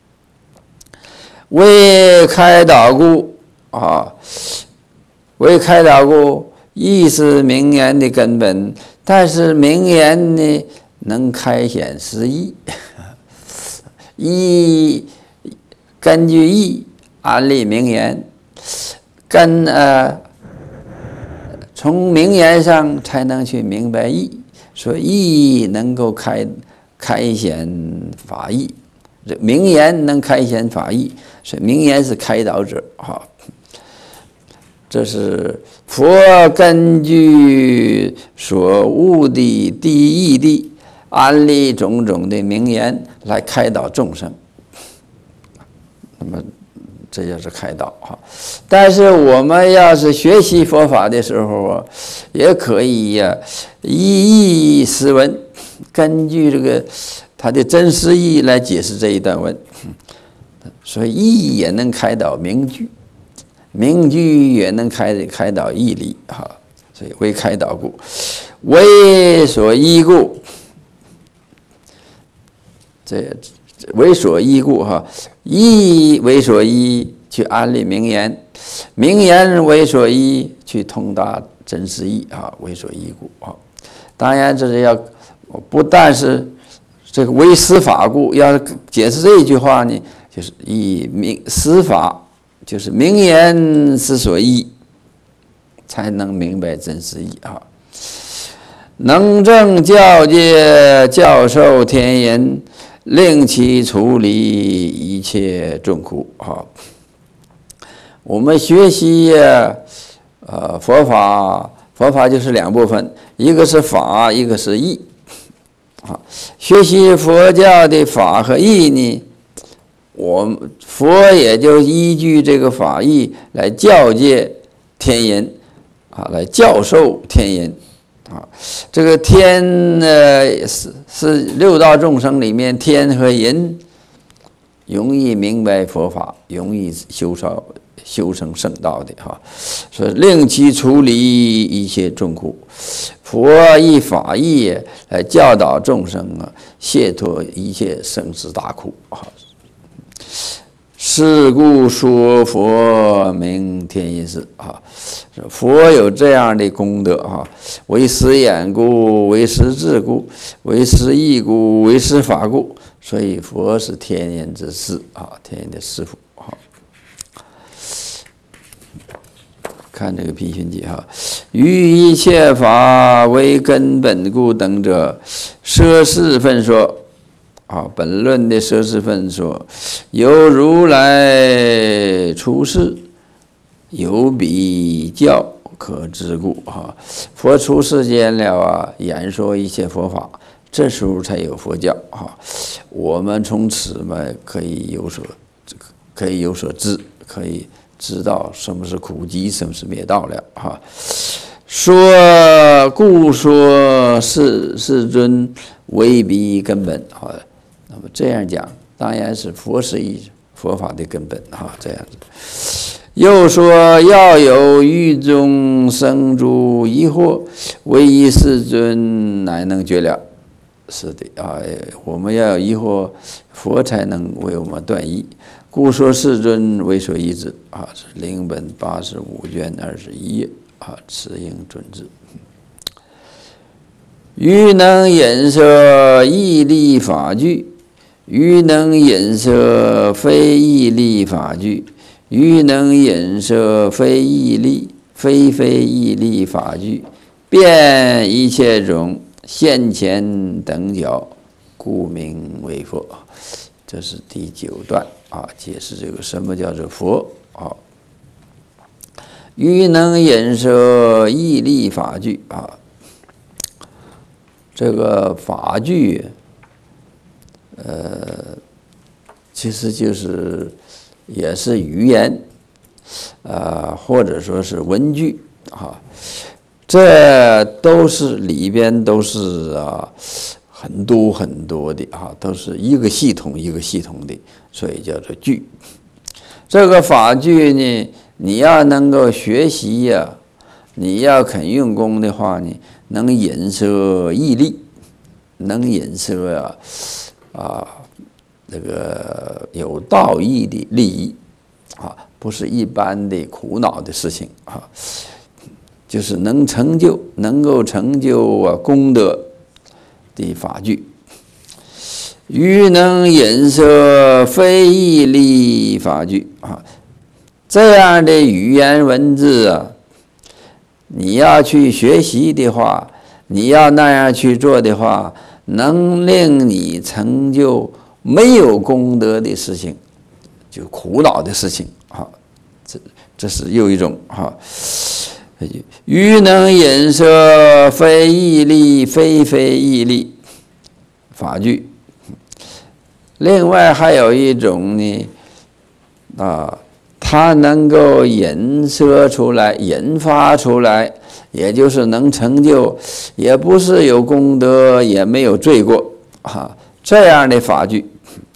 为开导故啊，为开导故，义是名言的根本。但是名言呢，能开显实义，义根据义安立名言，跟呃从名言上才能去明白义，所以义能够开开显法义，这名言能开显法义，所以名言是开导者哈。这是佛根据所悟的第一义谛，安立种种的名言来开导众生。那么这就是开导哈。但是我们要是学习佛法的时候啊，也可以呀、啊，依义释文，根据这个它的真实义来解释这一段文。所以义也能开导名句。名句也能开开导义理哈，所以为开导故，为所依故，这为所依故哈，义为所依去安立名言，名言为所依去通达真实义啊，为所依故啊。当然这是要不但是这个为实法故，要解释这一句话呢，就是以名实法。就是名言之所依，才能明白真实义啊！能正教界，教授天言，令其处理一切众苦啊！我们学习呃佛法，佛法就是两部分，一个是法，一个是义啊。学习佛教的法和义呢？我们佛也就依据这个法义来教诫天人啊，来教授天人啊。这个天呢是是六道众生里面天和人容易明白佛法，容易修少修成圣道的哈。所以令其处理一切众苦，佛以法义来教导众生啊，解脱一切生死大苦啊。是故说佛名天人师啊，佛有这样的功德啊，为实眼故，为实智故，为实义故，为实法故，所以佛是天人之师啊，天人的师父啊。看这个批训记哈，于一切法为根本故等者，摄事分说。啊，本论的摄事分说，由如来出世，有比较可知故哈。佛出世间了啊，演说一切佛法，这时候才有佛教哈。我们从此嘛，可以有所可以有所知，可以知道什么是苦集，什么是灭道了哈。说故说世世尊为彼根本哈。那么这样讲，当然是佛是一佛法的根本哈。这样子，又说要有狱中生诸疑惑，唯一世尊乃能觉了是的啊，我们要有疑惑，佛才能为我们断疑。故说世尊为所依止啊，是灵本八十五卷二十一页啊，此应准之。欲能引摄义利法具，欲能引摄非义利法具，欲能引摄非义利非非义利法具，遍一切种现前等觉，故名为佛。这是第九段啊，解释这个什么叫做佛啊。欲能引摄义利法具啊，这个法具，呃，其实就是也是语言，呃，或者说是文具啊，这都是里边都是啊很多很多的啊，都是一个系统一个系统的，所以叫做具。这个法具呢，你要能够学习呀、啊，你要肯用功的话呢，能引摄义利，能引摄啊啊这个有道义的利益啊，不是一般的苦恼的事情啊，就是能成就，能够成就啊功德的法具。欲能引摄非义利法具啊，这样的语言文字啊，你要去学习的话，你要那样去做的话，能令你成就没有功德的事情，就苦恼的事情啊，这这是又一种啊。欲能引摄非义利非非义利法具。另外还有一种呢，啊，它能够引摄出来、引发出来，也就是能成就，也不是有功德，也没有罪过啊，这样的法具，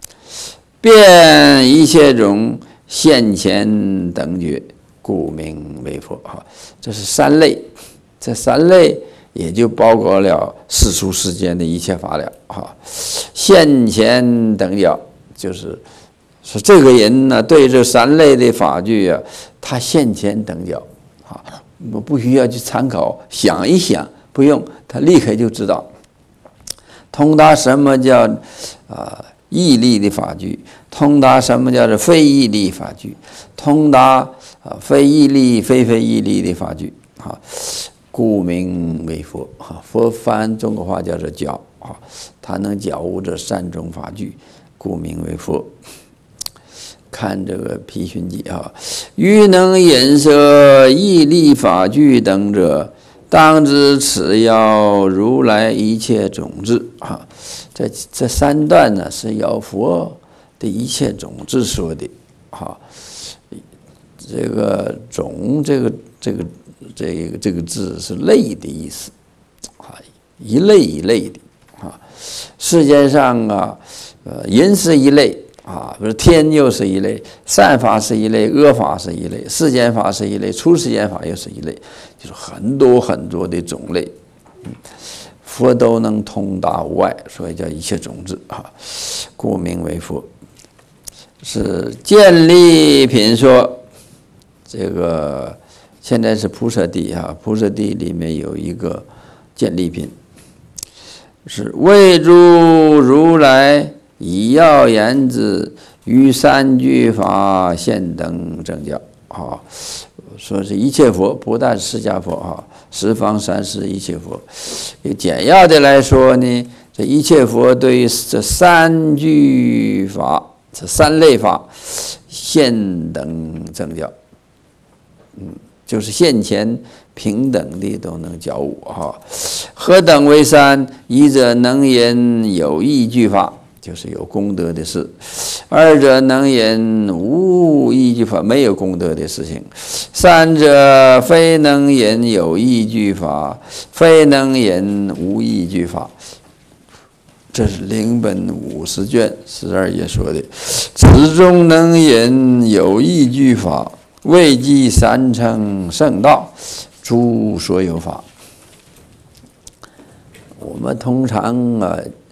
遍一切种现前等觉，故名为佛啊。这是三类，这三类也就包括了世俗世间的一切法了啊。现前等觉就是说这个人呢，对这三类的法具啊，他现前等觉啊，我不需要去参考，想一想，不用，他立刻就知道。通达什么叫啊、呃、义利的法具，通达什么叫做非义利法具，通达啊、呃、非义利非非义利的法具啊，故名为佛啊。佛翻中国话叫做觉啊，他能觉悟这三种法具，故名为佛。看这个毗熏记啊，欲能引摄义利法具等者，当知此要如来一切种智啊。这这三段呢，是要佛的一切种智说的啊。这个种，这个这个这个这个字是类的意思啊，一类一类的啊。世界上啊，呃，人是一类。啊，不是天又是一类，善法是一类，恶法是一类，世间法是一类，出世间法又是一类，就是很多很多的种类。嗯，佛都能通达无碍，所以叫一切种智啊，故名为佛。是建立品说，这个现在是菩萨地啊，菩萨地里面有一个建立品，是为诸如来。以要言之，于三句法现等正教啊，说是一切佛，不但释迦佛啊，十方三世一切佛。简要的来说呢，这一切佛对于这三句法、这三类法现等正教，嗯，就是现前平等的都能觉悟啊。何等为三？一者能言有义句法。就是有功德的事，二者能言无义句法，没有功德的事情；三者非能言有义句法，非能言无义句法。这是灵本五十卷十二页说的。此中能言有义句法，未计三乘圣道，诸所有法。我们通常啊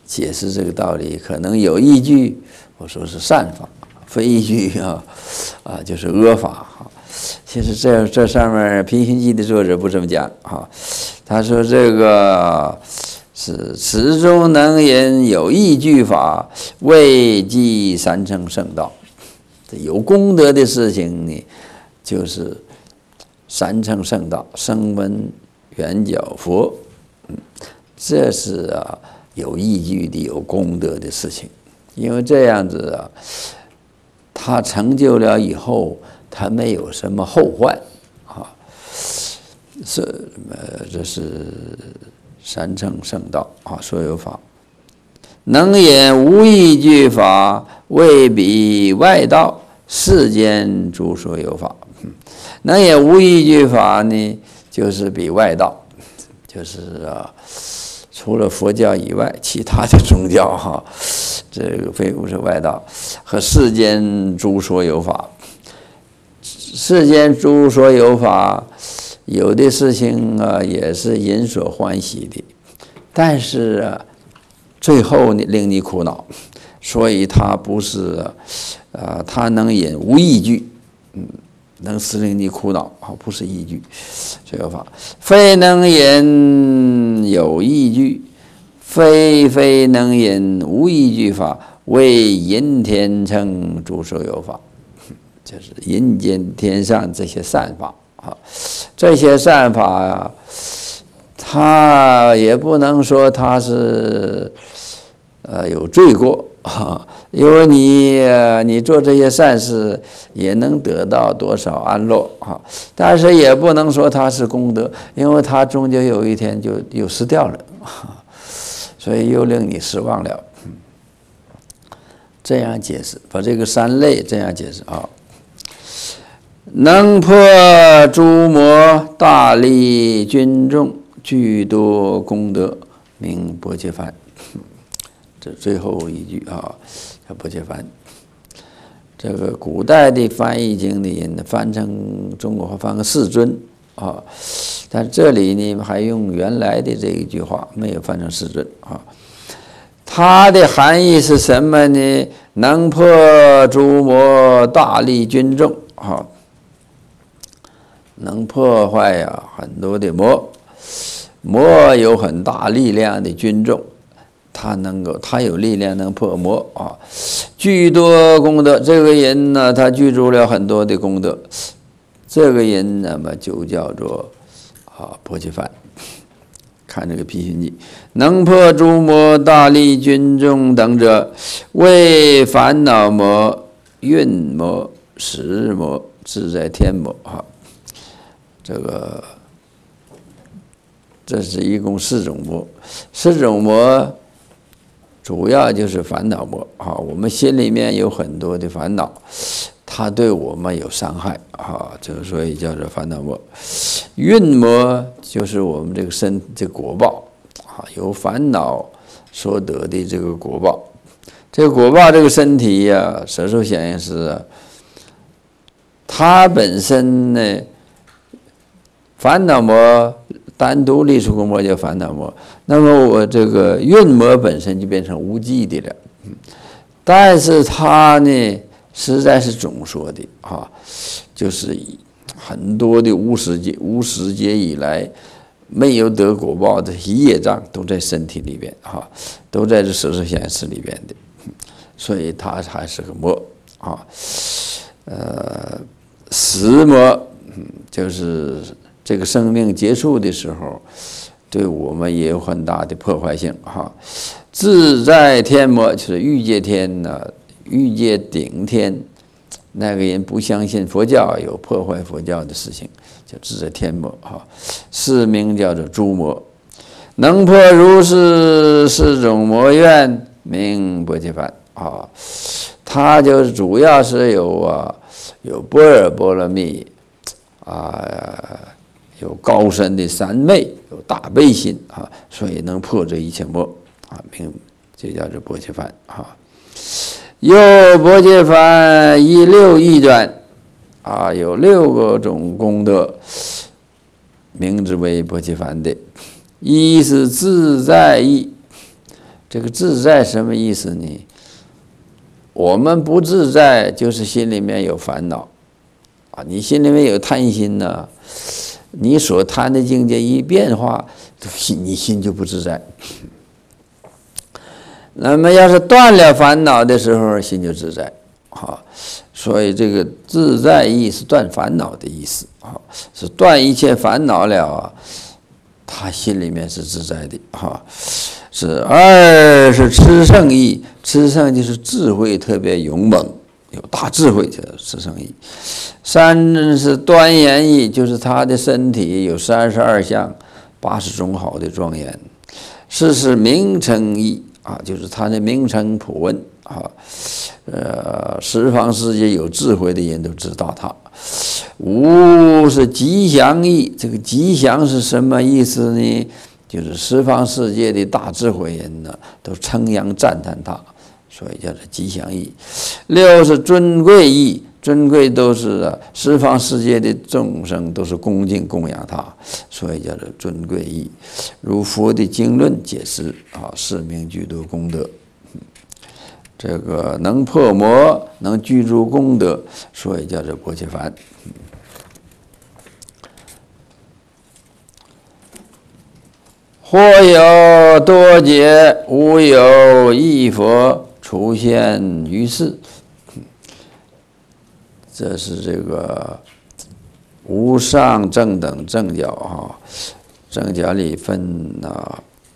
解释这个道理，可能有依据，我说是善法，非依据啊啊就是恶法哈。其实这这上面《平行记》的作者不这么讲哈，他说这个是此中能言有依据法，未即三乘圣道。有功德的事情呢，就是三乘圣道，声闻缘觉佛，嗯，这是啊有依据的、有功德的事情。因为这样子啊，他成就了以后，他没有什么后患啊。是呃，这是三乘圣道啊，所有法。能言无依据法，未比外道世间诸所有法。能言无依据法呢，就是比外道，就是啊，除了佛教以外，其他的宗教哈，这个非不是外道和世间诸所有法。世间诸所有法，有的事情啊，也是人所欢喜的，但是啊，最后呢令你苦恼，所以它不是啊，它能引无依据，嗯，能使令你苦恼啊，不是依据。所有法非能引有依据，非非能引无依据法，为人天乘诸所有法。就是人间天上这些善法啊，这些善法呀，它也不能说它是呃有罪过啊，因为你你做这些善事也能得到多少安乐啊，但是也不能说它是功德，因为它终究有一天就又失掉了，所以又令你失望了。这样解释，把这个三类这样解释啊。能破诸魔，大利军众，具多功德，名薄伽梵。这最后一句啊，叫薄伽梵。这个古代的翻译经的人翻成中国话翻个世尊啊，但这里呢还用原来的这一句话，没有翻成世尊啊。它的含义是什么呢？能破诸魔，大利军众啊。能破坏呀、啊、很多的魔，魔有很大力量的军众，他能够，他有力量能破魔啊。具多功德，这个人呢，他具足了很多的功德，这个人那么就叫做啊薄伽梵。看这个毗行记，能破诸魔，大利军众等者，为烦恼魔、蕴魔、识魔、自在天魔啊。这个，这是一共四种魔，四种魔主要就是烦恼魔啊。我们心里面有很多的烦恼，它对我们有伤害啊，这个所以叫做烦恼魔。蕴魔就是我们这个身这个果报啊，由烦恼所得的这个果报。这个果报这个身体呀、啊，色受想行识啊，它本身呢。烦恼魔单独立出个魔叫烦恼魔，那么我这个蕴魔本身就变成无记的了，但是它呢实在是总说的啊，就是很多的无始劫无始劫以来没有得果报的业障都在身体里边啊，都在这色受想行识里边的，所以它还是个魔啊，呃，识魔就是这个生命结束的时候，对我们也有很大的破坏性哈。自在天魔就是欲界天呢、啊，欲界顶天，那个人不相信佛教，有破坏佛教的事情，叫自在天魔哈。四名叫做诸魔，能破如是四种魔愿，名薄伽梵啊。它就是主要是有啊，有般若波罗蜜啊。有高深的三昧，有大悲心啊，所以能破这一切魔啊，名这叫做薄伽梵啊。又薄伽梵一六义转啊，有六个种功德，名字为薄伽梵的。一是自在义， 这个自在什么意思呢？我们不自在，就是心里面有烦恼啊！你心里面有贪心呢，你所贪的境界一变化，心你心就不自在。那么要是断了烦恼的时候，心就自在啊。所以这个自在意是断烦恼的意思啊，是断一切烦恼了啊，他心里面是自在的哈。是二是炽盛意，炽盛就是智慧特别勇猛，有大智慧叫炽盛意。三是端严意，就是他的身体有三十二相，八十种好的庄严。四是名称意啊，就是他的名称普问啊，呃，十方世界有智慧的人都知道他。五是吉祥意，这个吉祥是什么意思呢？就是十方世界的大智慧人呢，都称扬赞叹他，所以叫做吉祥意。六是尊贵意，尊贵都是十方世界的众生都是恭敬供养他，所以叫做尊贵意。如佛的经论解释啊，是名具多功德，这个能破魔，能具足功德，所以叫做薄伽梵。或有多劫，无有一佛出现于世。这是这个无上正等正教哈，正教里分啊，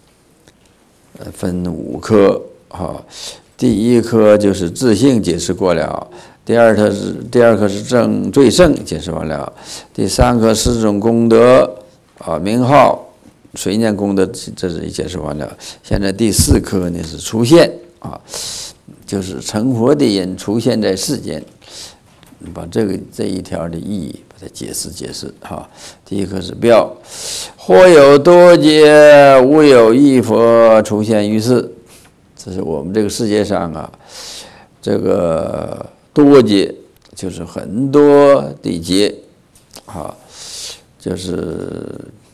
分五科哈。第一科就是自性解释过了，第二科是第二科是正最胜解释完了，第三科四种功德啊名号。随念功德，这是解释完了。现在第四科呢是出现啊，就是成佛的人出现在世间，把这个这一条的意义把它解释解释哈。第一科是标，或有多劫，无有一佛出现于世。这是我们这个世界上啊，这个多劫就是很多的劫啊，就是。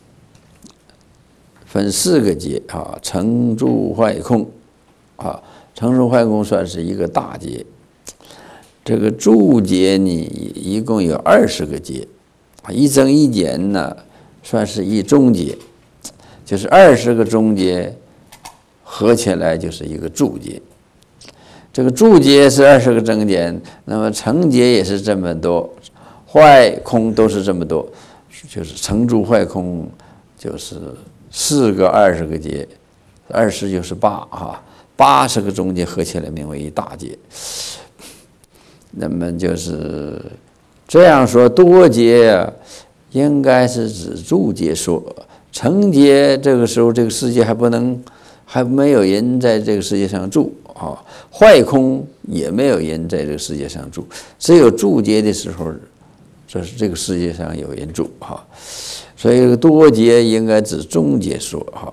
分四个劫啊，成住坏空啊，成住坏空算是一个大劫。这个住劫呢，一共有二十个劫，一增一减呢，算是一中劫，就是二十个中劫合起来就是一个住劫。这个住劫是二十个增减，那么成劫也是这么多，坏空都是这么多，就是成住坏空就是。四个二十个劫，二十就是八啊，八十个中劫合起来名为一大劫。那么就是这样说，多劫啊，应该是指住劫说，成劫这个时候这个世界还不能，还没有人在这个世界上住啊，坏空也没有人在这个世界上住，只有住劫的时候，这是这个世界上有人住哈。所以多劫应该指中劫说哈，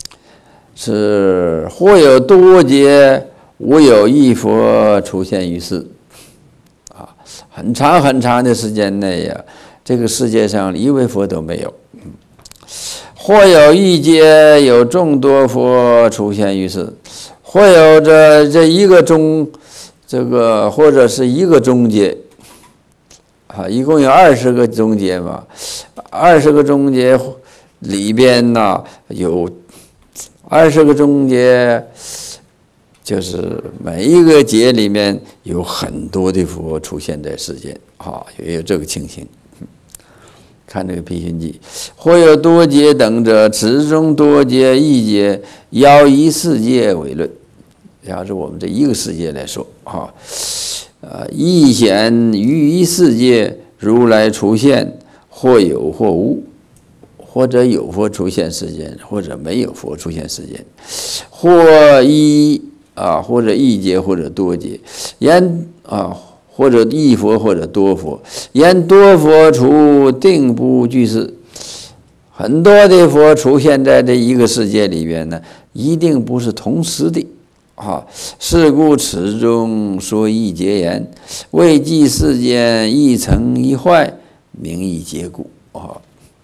是或有多劫，无有一佛出现于世，啊，很长很长的时间内呀，这个世界上一位佛都没有。或有一劫，有众多佛出现于世，或有这这一个中，这个或者是一个中劫。啊，一共有二十个中劫嘛，二十个中劫里边呢有二十个中劫，就是每一个劫里面有很多的佛出现在世间啊，也有这个情形。看这个《辟熏记》，或有多劫等者，此中多劫一劫，邀一世界为论。要是我们这一个世界来说啊。呃，亦显于一世界，如来出现，或有或无，或者有佛出现世间，或者没有佛出现世间，或一啊，或者一劫，或者多劫，言啊，或者一佛，或者多佛，言多佛出，定不具事。很多的佛出现在这一个世界里边呢，一定不是同时的。啊，是故此中说一劫言，未计世间一成一坏，名一劫故。啊，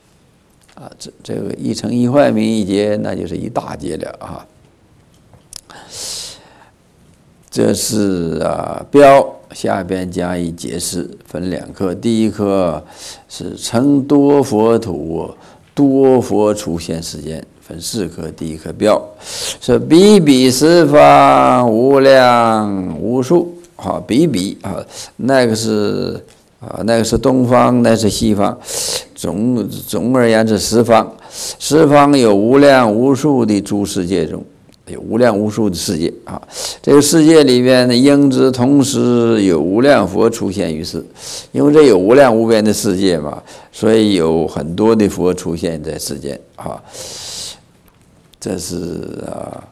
啊，这这个一成一坏名一劫，那就是一大劫了啊。 这是啊标，下边加以解释，分两科。第一科是成多佛土，多佛出现时间，分四科。第一科标是比比十方无量无数，好，比比啊，那个是啊，那个是东方，那是西方。总总而言之，十方，十方有无量无数的诸世界中。有无量无数的世界啊，这个世界里面呢，应知同时有无量佛出现于世，因为这有无量无边的世界嘛，所以有很多的佛出现在世间啊。这是啊，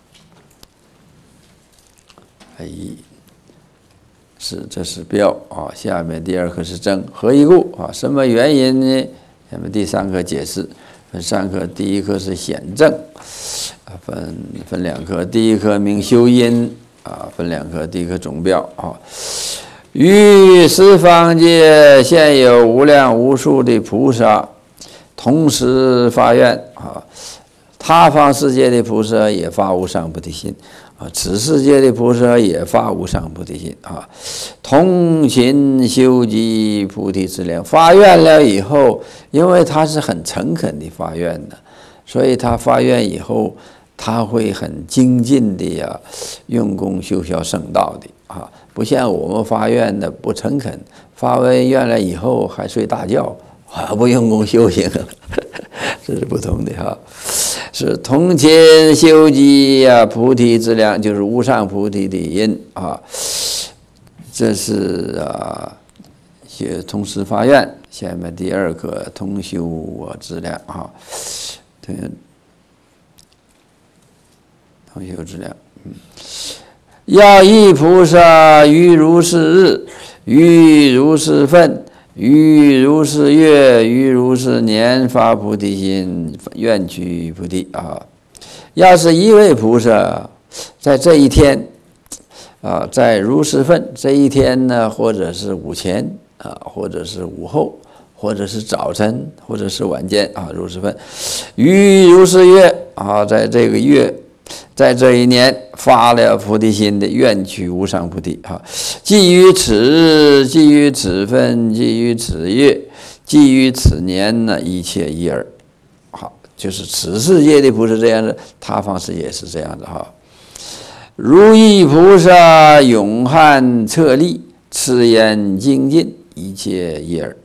哎，是这是标啊。下面第二课是证，何以故啊？什么原因呢？下面第三课解释，分三课，第一课是显证。分分两科，第一科名修因啊，分两科，第一科总标啊。于十方界现有无量无数的菩萨，同时发愿啊。他方世界的菩萨也发无上菩提心啊，此世界的菩萨也发无上菩提心啊，同勤修集菩提资粮。发愿了以后，因为他是很诚恳的发愿的，所以他发愿以后。他会很精进的呀，用功修学圣道的啊，不像我们发愿的不诚恳，发完愿了以后还睡大觉，还不用功修行，这是不同的哈。是同勤修集呀，菩提资粮就是无上菩提的因啊。这是啊，学同时发愿。下面第二个同修我资粮啊，同。同修资粮，嗯，要依菩萨于如是日，于如是分，于如是月，于如是年发菩提心，愿取菩提啊！要是一位菩萨在这一天啊，在如是分这一天呢，或者是午前啊，或者是午后，或者是早晨，或者是晚间啊，如是分，于如是月啊，在这个月。在这一年发了菩提心的愿取无上菩提啊！基于此日，基于此分，基于此月，基于此年呢，一切一耳。好，就是此世界的菩萨这样子，他方世界也是这样子哈。如意菩萨永汉彻力，此言精进，一切一耳。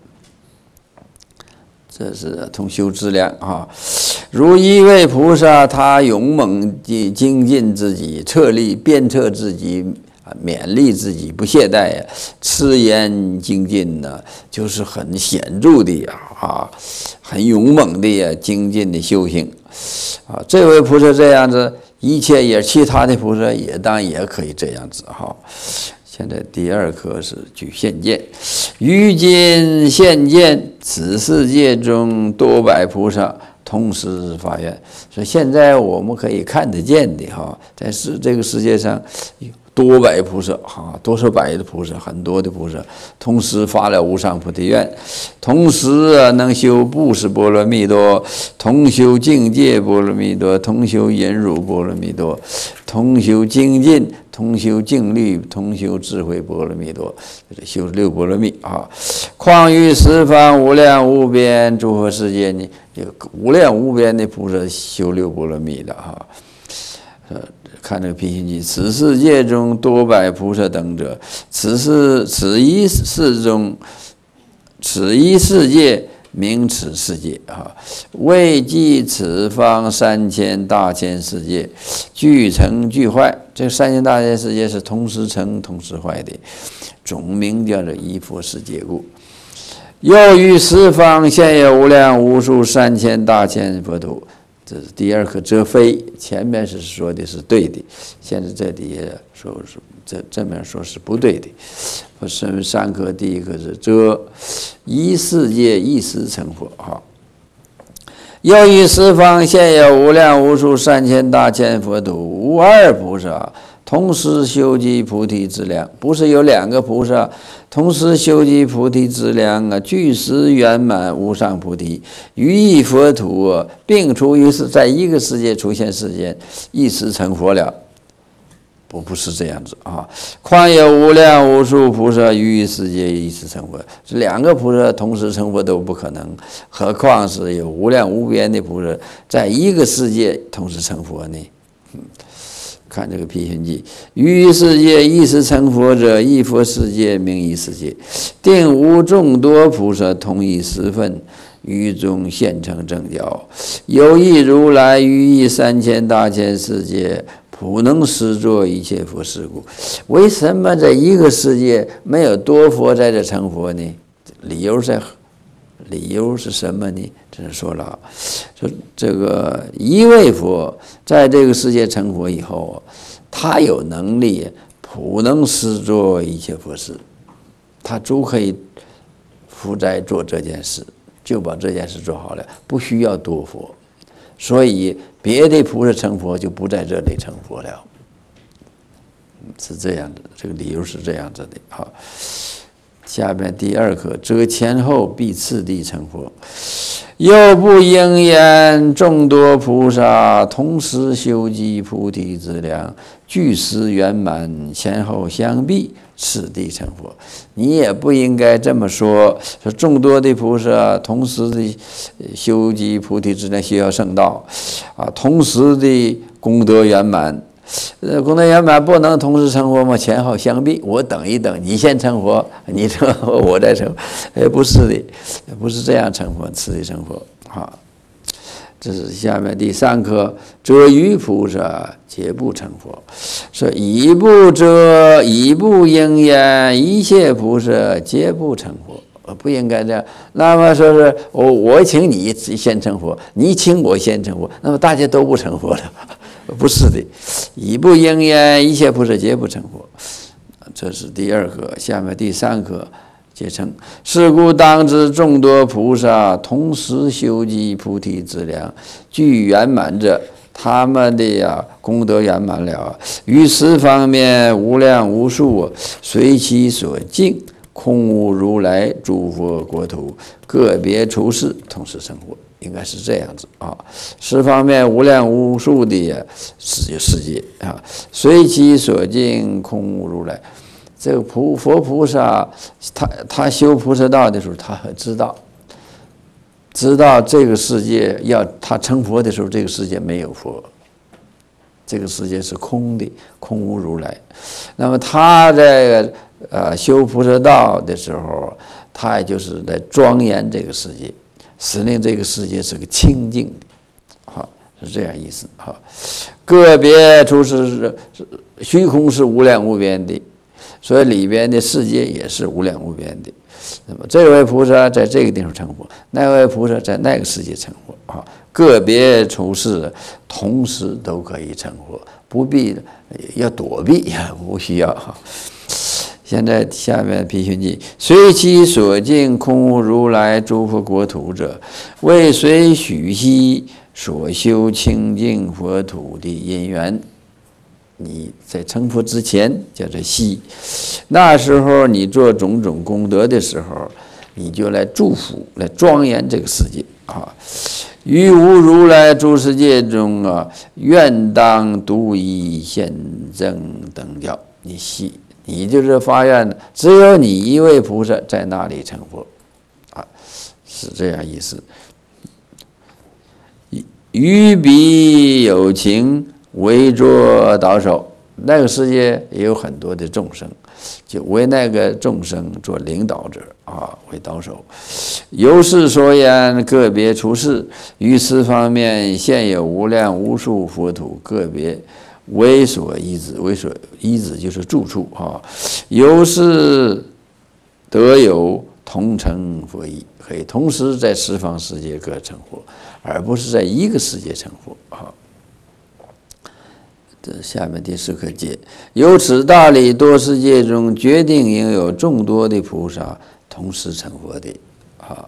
这是同修资粮啊！如一位菩萨，他勇猛地精进自己，彻力鞭策自己，勉励自己，不懈怠呀。持言精进呢，就是很显著的呀，啊，很勇猛的呀，精进的修行啊。这位菩萨这样子，一切也其他的菩萨也当然也可以这样子哈。现在第二课是举现见，于今现见此世界中多百菩萨同时发愿，所以现在我们可以看得见的哈，在世这个世界上多百菩萨哈，多少百的菩萨，很多的菩萨同时发了无上菩提愿，同时啊能修布施波罗蜜多，同修境界波罗蜜多，同修忍辱波罗蜜多，同修精进，同修静虑，同修智慧波罗蜜多，修六波罗蜜啊！况于十方无量无边诸佛世界呢，有无量无边的菩萨修六波罗蜜的哈。呃，看这个品行记，此世界中多百菩萨等者，此世此一世中，此一世界名此世界啊，未计此方三千大千世界，俱成俱坏。这三千大千世界是同时成同时坏的，总名叫做一佛世界故。又于十方现有无量无数三千大千佛土。这是第二课则非，前面是说的是对的，现在这里说是这这面说是不对的。我分三课，第一课是则一世界一时成佛哈。又于十方现有无量无数三千大千佛土，无二菩萨同时修集菩提资粮，不是有两个菩萨同时修集菩提资粮啊，具实圆满无上菩提，于一佛土啊，并出于是在一个世界出现世间，一时成佛了不不是这样子啊！况有无量无数菩萨于一世界一时成佛，这两个菩萨同时成佛都不可能，何况是有无量无边的菩萨在一个世界同时成佛呢？嗯，看这个毗熏记，于一世界一时成佛者，一佛世界名一世界，定无众多菩萨同一时分，于中现成正教，有一如来于一三千大千世界。普能施作一切佛事故，为什么在一个世界没有多佛在这成佛呢？理由在，理由是什么呢？这是说了，说这个一位佛在这个世界成佛以后，他有能力普能施作一切佛事，他足可以负责做这件事，就把这件事做好了，不需要多佛。所以别的菩萨成佛就不在这里成佛了，是这样的，这个理由是这样子的。好，下边第二课，则前后必次第成佛，又不应言众多菩萨同时修集菩提资粮，具实圆满，前后相必，次第成佛。你也不应该这么说，说众多的菩萨同时的修集菩提资粮，修要圣道啊，同时的功德圆满。呃，功德圆满不能同时成佛吗？前后相必，我等一等，你先成佛，你成佛，我再成佛。哎，不是的，不是这样成佛，次第成佛。好，这是下面第三课，则于菩萨皆不成佛。说以不遮，以不应言，一切菩萨皆不成佛。不应该这样。那么说是我我请你先成佛，你请我先成佛，那么大家都不成佛了。不是的，以不应言，一切菩萨皆不成佛。这是第二课，下面第三课皆成。是故当知众多菩萨同时修集菩提资粮，具圆满者，他们的呀功德圆满了，于此方面无量无数，随其所敬，空无如来诸佛国土，个别出世，同时成佛。应该是这样子啊，十方面无量无数的世世界啊，随其所敬，空无如来。这个菩佛菩萨，他他修菩萨道的时候，他很知道，知道这个世界要他成佛的时候，这个世界没有佛，这个世界是空的，空无如来。那么他在呃修菩萨道的时候，他也就是在庄严这个世界。使令这个世界是个清净的，好，是这样意思。好，个别出世是虚空是无量无边的，所以里边的世界也是无量无边的。那么这位菩萨在这个地方成佛，那位菩萨在那个世界成佛。啊，个别出世，同时都可以成佛，不必要躲避，不需要哈。现在下面毗熏记，随其所敬，空无如来诸佛国土者，为随许兮所修清净佛土的因缘。你在成佛之前叫做兮，那时候你做种种功德的时候，你就来祝福，来庄严这个世界啊。于无如来诸世界中啊，愿当独一现正等教。你兮。你就是发愿，只有你一位菩萨在那里成佛，啊，是这样意思。于彼有情为作导首，那个世界也有很多的众生，就为那个众生做领导者啊，为导首。由是所言，个别出世，于此方面现有无量无数佛土，个别。为所依止，为所依止就是住处啊。由是得有同成佛意，可以同时在十方世界各成佛，而不是在一个世界成佛啊。这下面第四课解，由此大理多世界中，决定应有众多的菩萨同时成佛的啊。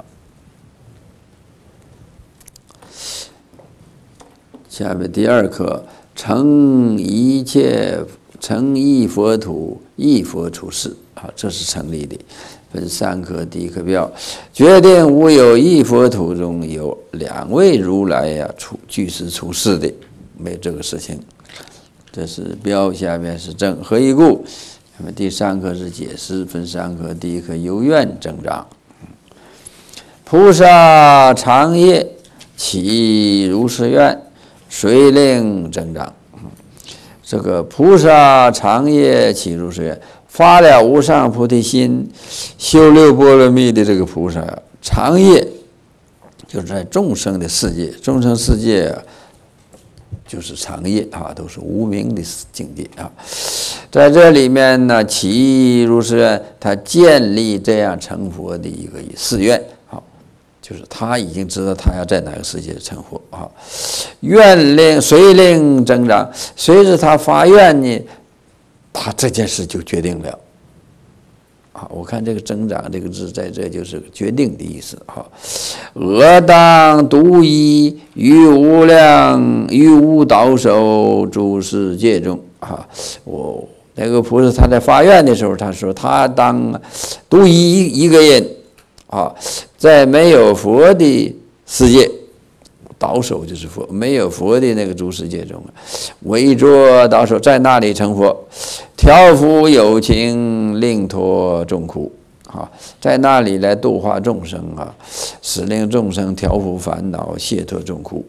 下面第二课。成一切成一佛土，一佛出世啊，这是成立的。分三课，第一课标，决定无有一佛土中有两位如来呀、啊、出具实出世的，没有这个事情。 这是标，下面是正，何以故？那么第三课是解释，分三课。第一课由愿增长。菩萨长夜起如是愿，谁令增长？这个菩萨长夜起如是愿，发了无上菩提心，修六波罗蜜的这个菩萨，长夜就是在众生的世界，众生世界啊，就是长夜啊，都是无明的境界啊。在这里面呢，起如是愿，他建立这样成佛的一个誓愿。就是他已经知道他要在哪个世界成佛啊，愿令随令增长，随着他发愿呢，他这件事就决定了啊。我看这个增长这个字在这就是决定的意思啊。吾当独一于无量于无倒手诸世界中啊，我那个菩萨他在发愿的时候，他说他当独一一个人啊。在没有佛的世界，倒手就是佛，没有佛的那个诸世界中，为着倒手，在那里成佛，调伏有情，令脱众苦啊，在那里来度化众生啊，使令众生调伏烦恼，解脱众苦，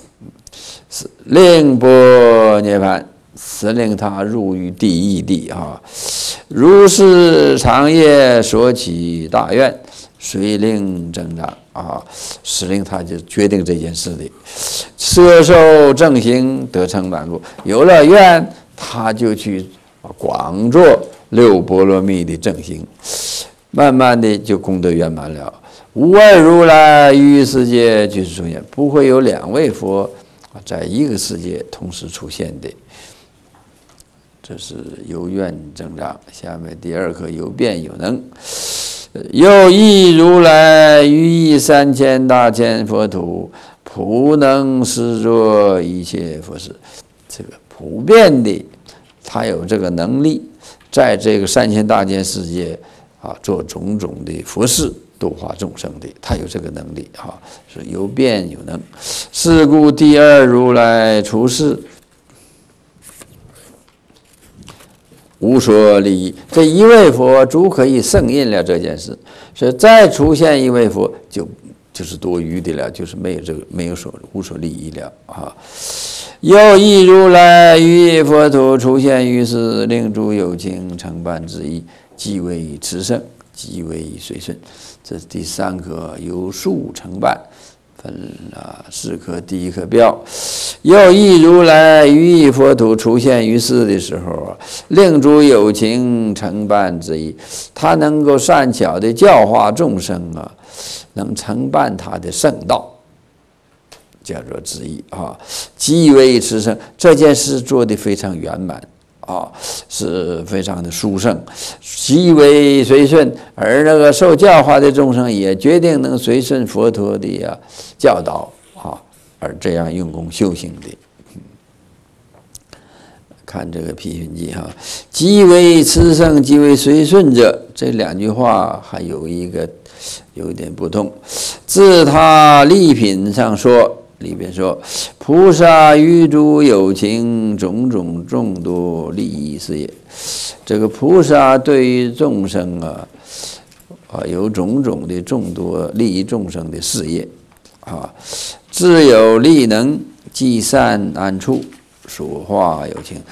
令波涅槃，使令他入于第一地啊，如是长夜所起大愿。随令增长啊，使令他就决定这件事的，摄受正行得成满故，有了愿，他就去广做六波罗蜜的正行，慢慢的就功德圆满了。无二如来于世界俱是出现，不会有两位佛在一个世界同时出现的。这是由愿增长。下面第二课有变有能。又亦如来于意三千大千佛土，普能施作一切佛事。这个普遍的，他有这个能力，在这个三千大千世界啊，做种种的佛事，度化众生的，他有这个能力啊，是有变有能。是故第二如来出世，无所利益，这一位佛足可以胜印了这件事，所以再出现一位佛就就是多余的了，就是没有这个没有所无所利益了啊。又亦如来于佛土出现于世，令诸有情承办之意，即为持胜，即为随顺。这是第三课由数承办。分了四课，第一课标。又亦如来于佛土出现于世的时候，令诸有情承办之意，他能够善巧的教化众生啊，能承办他的圣道，叫做之意啊。即为持胜，这件事做得非常圆满啊，是非常的殊胜。即为随顺，而那个受教化的众生也决定能随顺佛陀的呀教导啊，而这样用功修行的。看这个批评记哈，即为持胜，即为随顺者，这两句话还有一个有一点不同。自他利品上说。里边说，菩萨于诸有情种种众多利益事业，这个菩萨对于众生啊，啊有种种的众多利益众生的事业啊，自有力能，积善安处，所化有情，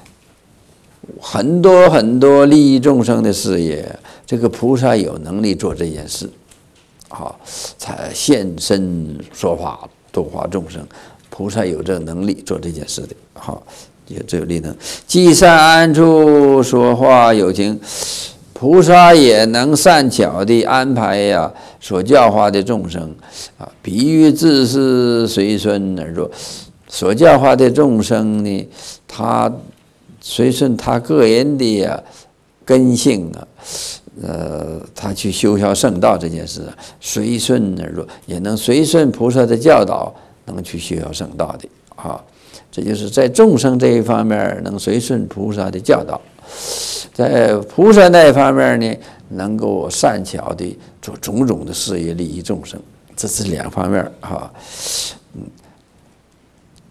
很多很多利益众生的事业，这个菩萨有能力做这件事，啊，才现身说法。度化众生，菩萨有这个能力做这件事的，好，有这个力能。积善安处，所化有情，菩萨也能善巧地安排呀、啊，所教化的众生啊，比喻自是随顺而作。所教化的众生呢，他随顺他个人的呀、啊、根性啊。呃，他去修效圣道这件事，随顺而作，也能随顺菩萨的教导，能去修效圣道的啊。这就是在众生这一方面能随顺菩萨的教导，在菩萨那一方面呢，能够善巧的做种种的事业利益众生，这是两方面啊。嗯，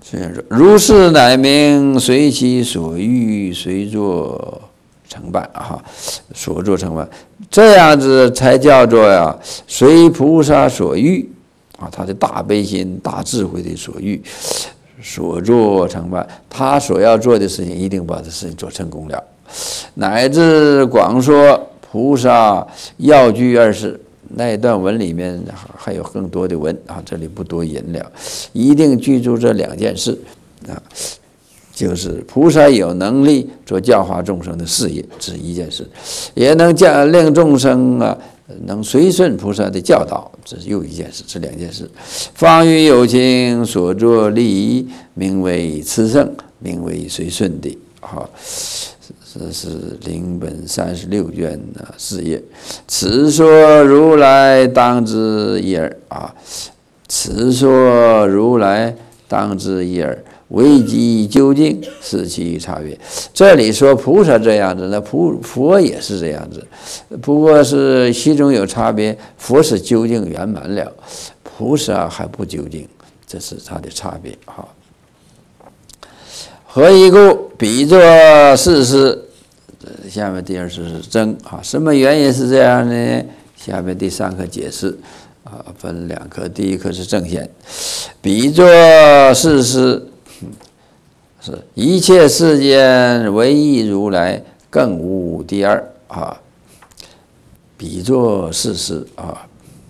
虽然说如是乃名随其所欲随作成办哈，所作成办，这样子才叫做呀随菩萨所欲啊，他的大悲心、大智慧的所欲所作成办，他所要做的事情一定把这事情做成功了，乃至广说菩萨要具二事。那一段文里面还有更多的文啊，这里不多引了。一定记住这两件事啊，就是菩萨有能力做教化众生的事业，这是一件事；也能教令众生啊，能随顺菩萨的教导，这是又一件事，这两件事。方于有情所作利益，名为慈圣，名为随顺的啊。这是灵本三十六卷的事业，此说如来当知一耳啊，此说如来当知一耳，为即究竟，是其差别。这里说菩萨这样子，那菩佛也是这样子，不过是其中有差别。佛是究竟圆满了，菩萨还不究竟，这是它的差别哈。何以故？比作事实。下面第二是争啊，什么原因是这样呢？下面第三课解释啊，分两课，第一课是正显，比作事实，是一切世间唯一如来，更无第二啊。比作事实啊，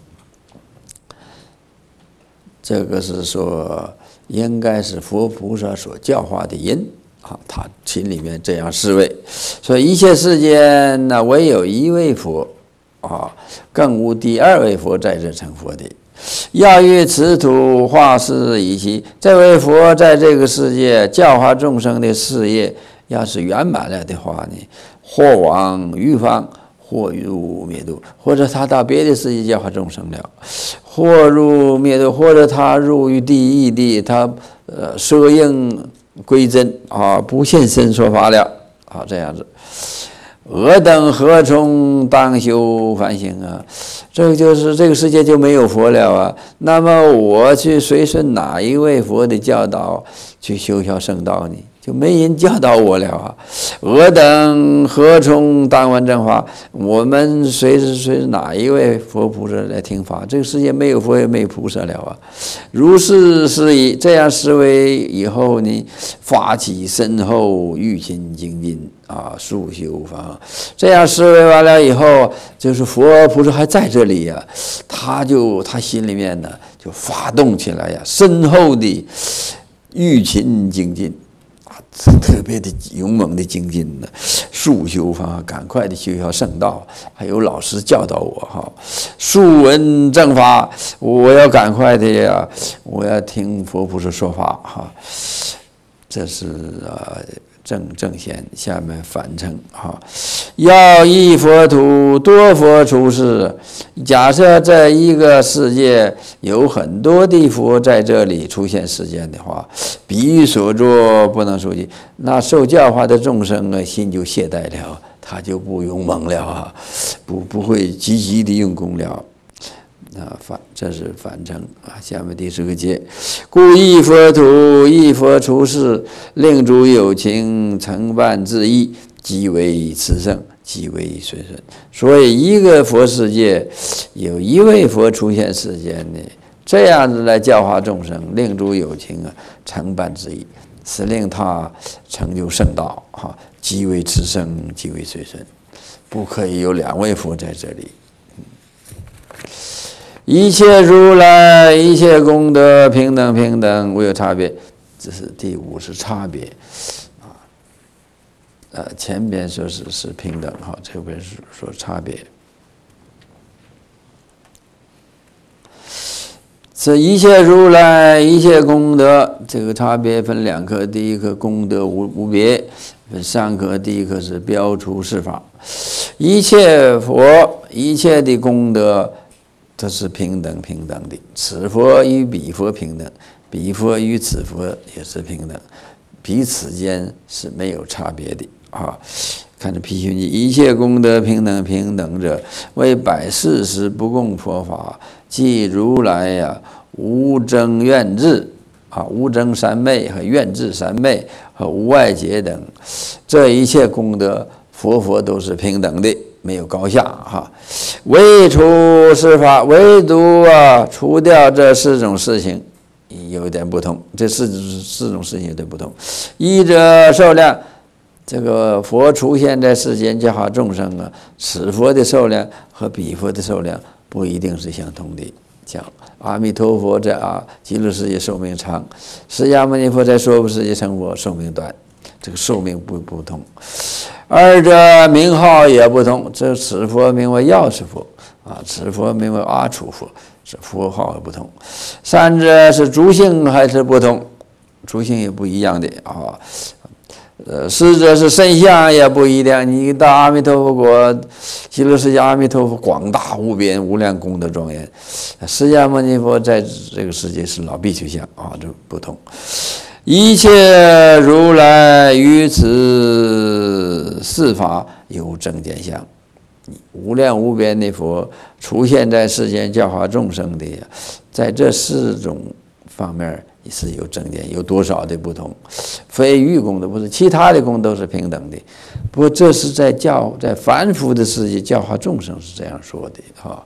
这个是说应该是佛菩萨所教化的因。啊，他心里面这样思维，所以一切世间呢，唯有一位佛啊，更无第二位佛在这成佛的。要于此土化世以其，这位佛在这个世界教化众生的事业，要是圆满了的话呢，或往余方，或入灭度，或者他到别的世界教化众生了，或入灭度，或者他入于地狱地，他呃摄应。归真啊，不现身说法了啊，这样子。尔等何从当修反省啊？这个就是这个世界就没有佛了啊。那么我去随顺哪一位佛的教导去修效圣道呢？就没人教导我了啊！尔等何从当闻正法？我们随是随哪一位佛菩萨来听法？这个世界没有佛也没有菩萨了啊！如是思以，这样思维以后呢，发起深厚欲勤精进啊，速修法。这样思维完了以后，就是佛菩萨还在这里呀、啊，他就他心里面呢就发动起来呀，深厚的欲勤精进。特别的勇猛的精进呢，速修法，赶快的修效圣道，还有老师教导我哈，速闻正法，我要赶快的呀，我要听佛菩萨说法哈，这是啊正正显，下面反称哈，要一佛土多佛出世，假设在一个世界有很多的佛在这里出现世间的话，比喻所作不能数计，那受教化的众生啊，心就懈怠了，他就不勇猛了啊，不不会积极的用功了。啊，反这是反称啊。下面第十个节，故一佛土，一佛出世，令诸有情承办自意，即为慈圣，即为随顺。所以一个佛世界有一位佛出现世间呢，这样子来教化众生，令诸有情啊承办自意，是令他成就圣道哈，即为慈圣，即为随顺。不可以有两位佛在这里。一切如来，一切功德，平等平等，无有差别。这是第五是差别啊。呃，前边说是是平等哈，这边是说差别。这一切如来，一切功德，这个差别分两科，第一科功德无无别，分三科，第一科是标出世法。一切佛，一切的功德。这是平等平等的，此佛与彼佛平等，彼佛与此佛也是平等，彼此间是没有差别的啊。看着毗须尼，一切功德平等平等者，为百世时不共佛法，即如来呀、啊、无争怨智啊，无争三昧和愿智三昧和无外劫等，这一切功德，佛佛都是平等的，没有高下哈。唯除四法，唯独啊，除掉这四种事情，有点不同。这四四种事情有点不同。一者寿量，这个佛出现在世间教化众生啊，此佛的寿量和彼佛的寿量不一定是相同的。像阿弥陀佛在啊极乐世界寿命长，释迦牟尼佛在娑婆世界成佛寿命短，这个寿命不不同。二者名号也不同，这此佛名为药师佛啊，此佛名为阿处佛，这佛号也不同。三者是诸性还是不同，诸性也不一样的啊。呃，四者是身相也不一样。你到阿弥陀佛国，极乐世界阿弥陀佛广大无边无量功德庄严，释迦牟尼佛在这个世界是老比丘相啊，这不同。一切如来于此四法有正见相，无量无边的佛出现在世间教化众生的，在这四种方面是有正见，有多少的不同？非欲功德不是，其他的功德都是平等的。不过这是在教在凡夫的世界教化众生是这样说的哈。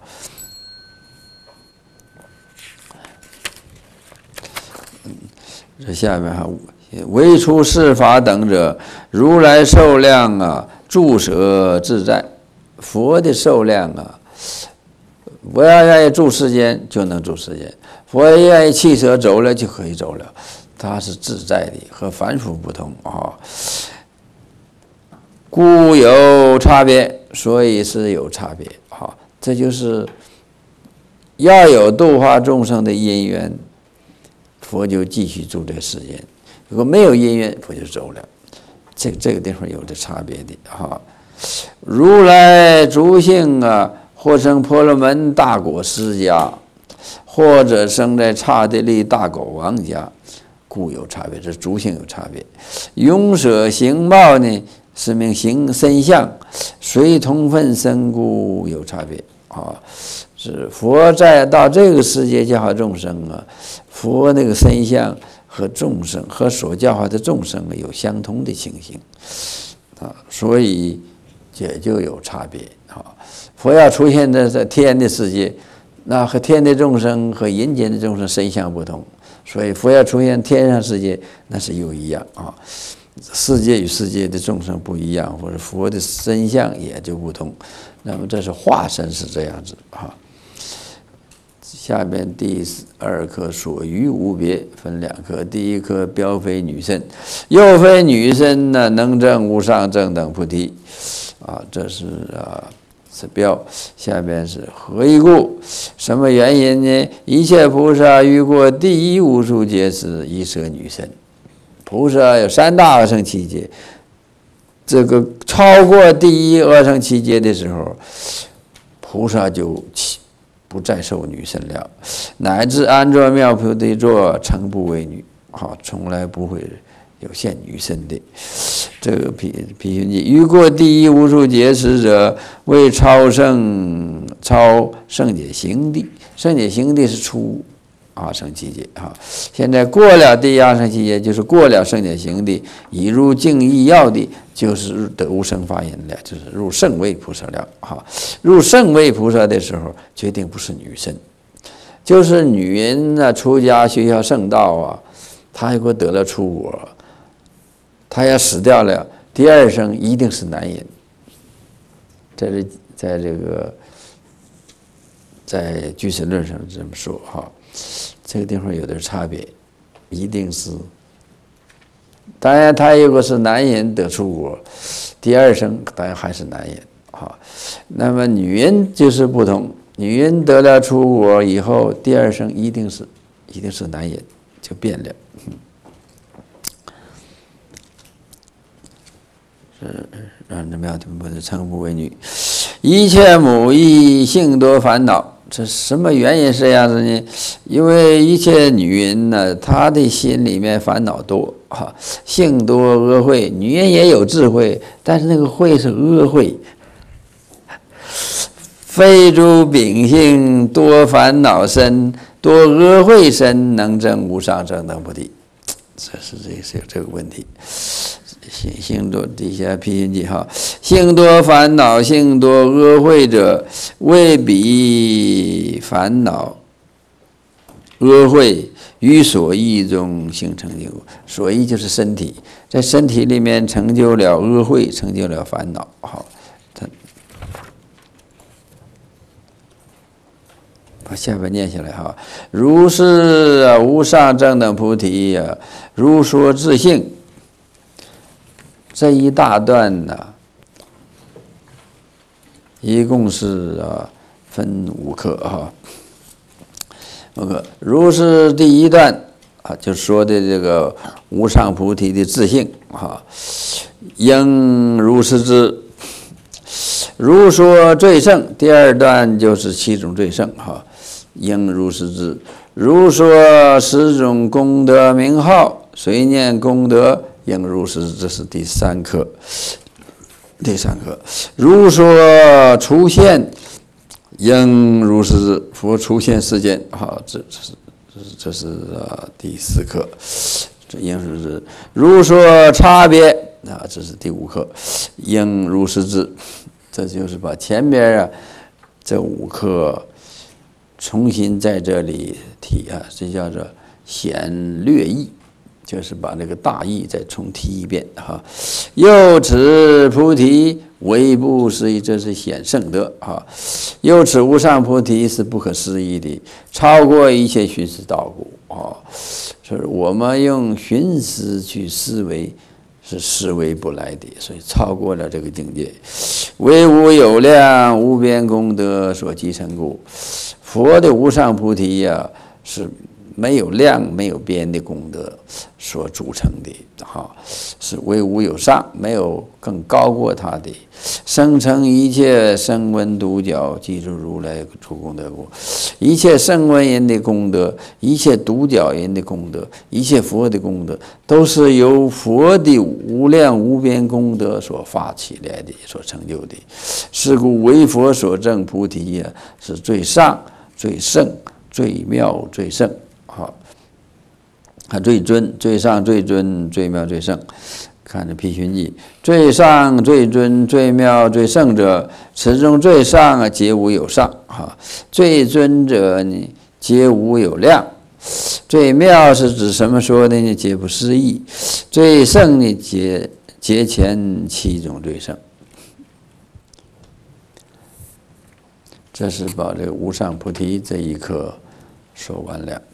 这下面哈，唯除四法等者，如来寿量啊，住舍自在。佛的寿量啊，佛要愿意住世间就能住世间，佛要愿意弃舍走了就可以走了，它是自在的，和凡夫不同啊。故有差别，所以是有差别啊。这就是要有度化众生的因缘，佛就继续住在世间；如果没有因缘，佛就走了。这这个地方有的差别的哈。如来诸性啊，或生婆罗门大果师家，或者生在刹帝利大狗王家，故有差别。这诸性有差别。永舍形貌呢，是名形身相，随同分身故有差别啊。是佛在到这个世界教化众生啊，佛那个身相和众生和所教化的众生有相同的情形啊，所以也就有差别啊。佛要出现在在天的世界，那和天的众生和人间的众生身相不同，所以佛要出现天上世界，那是又一样啊。世界与世界的众生不一样，或者佛的身相也就不同。那么这是化身是这样子啊。下面第二颗所余无别，分两颗。第一颗标非女身，又非女身呢，能证无上正等菩提啊，这是啊是标。下面是何以故？什么原因呢？一切菩萨遇过第一无数劫时，亦舍女身。菩萨有三大阿僧祇劫，这个超过第一阿僧祇劫的时候，菩萨就不再受女身了，乃至安坐妙菩提座，诚不为女，好，从来不会有现女身的。这个毗毗须尼遇过第一无数劫时者，为超胜超胜解行地，胜解行地是出阿僧祇劫啊。现在过了第一阿僧祇劫，就是过了胜解行地，已入净义要地，就是得无生法忍了，就是入圣位菩萨了哈。入圣位菩萨的时候，决定不是女身，就是女人呢，出家学校圣道啊，她如果得了出果，她要死掉了，第二生一定是男人。在这，在这个，在俱舍论上这么说哈，这个地方有点差别，一定是。当然，他如果是男人得出果，第二生当然还是男人啊。那么女人就是不同，女人得了出果以后，第二生一定是一定是男人，就变了。是让这妙听不是称不为女，一切母意性多烦恼。这什么原因是这样子呢？因为一切女人呢，她的心里面烦恼多啊，性多恶慧。女人也有智慧，但是那个慧是恶慧。非诸秉性多烦恼深， 多恶慧身，能证无上正等菩提。这是这是有这个问题。心心多底下批评记哈，心多烦恼，心多恶慧者，未必烦恼恶慧于所依中形成就。所依就是身体，在身体里面成就了恶慧，成就了烦恼。好，把下边念下来哈。如是啊，无上正等菩提啊，如说自性。这一大段呢、啊，一共是啊分五课哈。五课，如是第一段啊，就说的这个无上菩提的自性哈，应如是知。如说最胜，第二段就是七种最胜哈，应如是知。如说十种功德名号，随念功德。应如是知，这是第三课。第三课，如说出现，应如是知。佛出现世间，好，这这是这是这是呃第四课。这应如是知。如说差别，啊，这是第五课。应如是知，这就是把前边啊这五课重新在这里提啊，这叫做显略义。就是把那个大意再重提一遍哈。又此菩提为不思议，这是显圣德哈。又此无上菩提是不可思议的，超过一切寻思道故啊。所以我们用寻思去思维是思维不来的，所以超过了这个境界。唯无有量无边功德所集成故，佛的无上菩提呀、啊、是。没有量没有边的功德所组成的哈，是唯无有上，没有更高过他的。生成一切声闻独角，记住如来出功德故。一切声闻人的功德，一切独角人的功德，一切佛的功德，都是由佛的无量无边功德所发起来的，所成就的。是故为佛所证菩提呀、啊，是最上、最胜、最妙、最胜。好，它最尊、最上、最尊、最妙、最胜。看这批寻记，最上、最尊、最妙、最胜者，此中最上啊，皆无有上；哈，最尊者呢，皆无有量；最妙是指什么说的呢？皆不思议；最胜呢，皆皆前七种最胜。这是把这个无上菩提这一课说完了。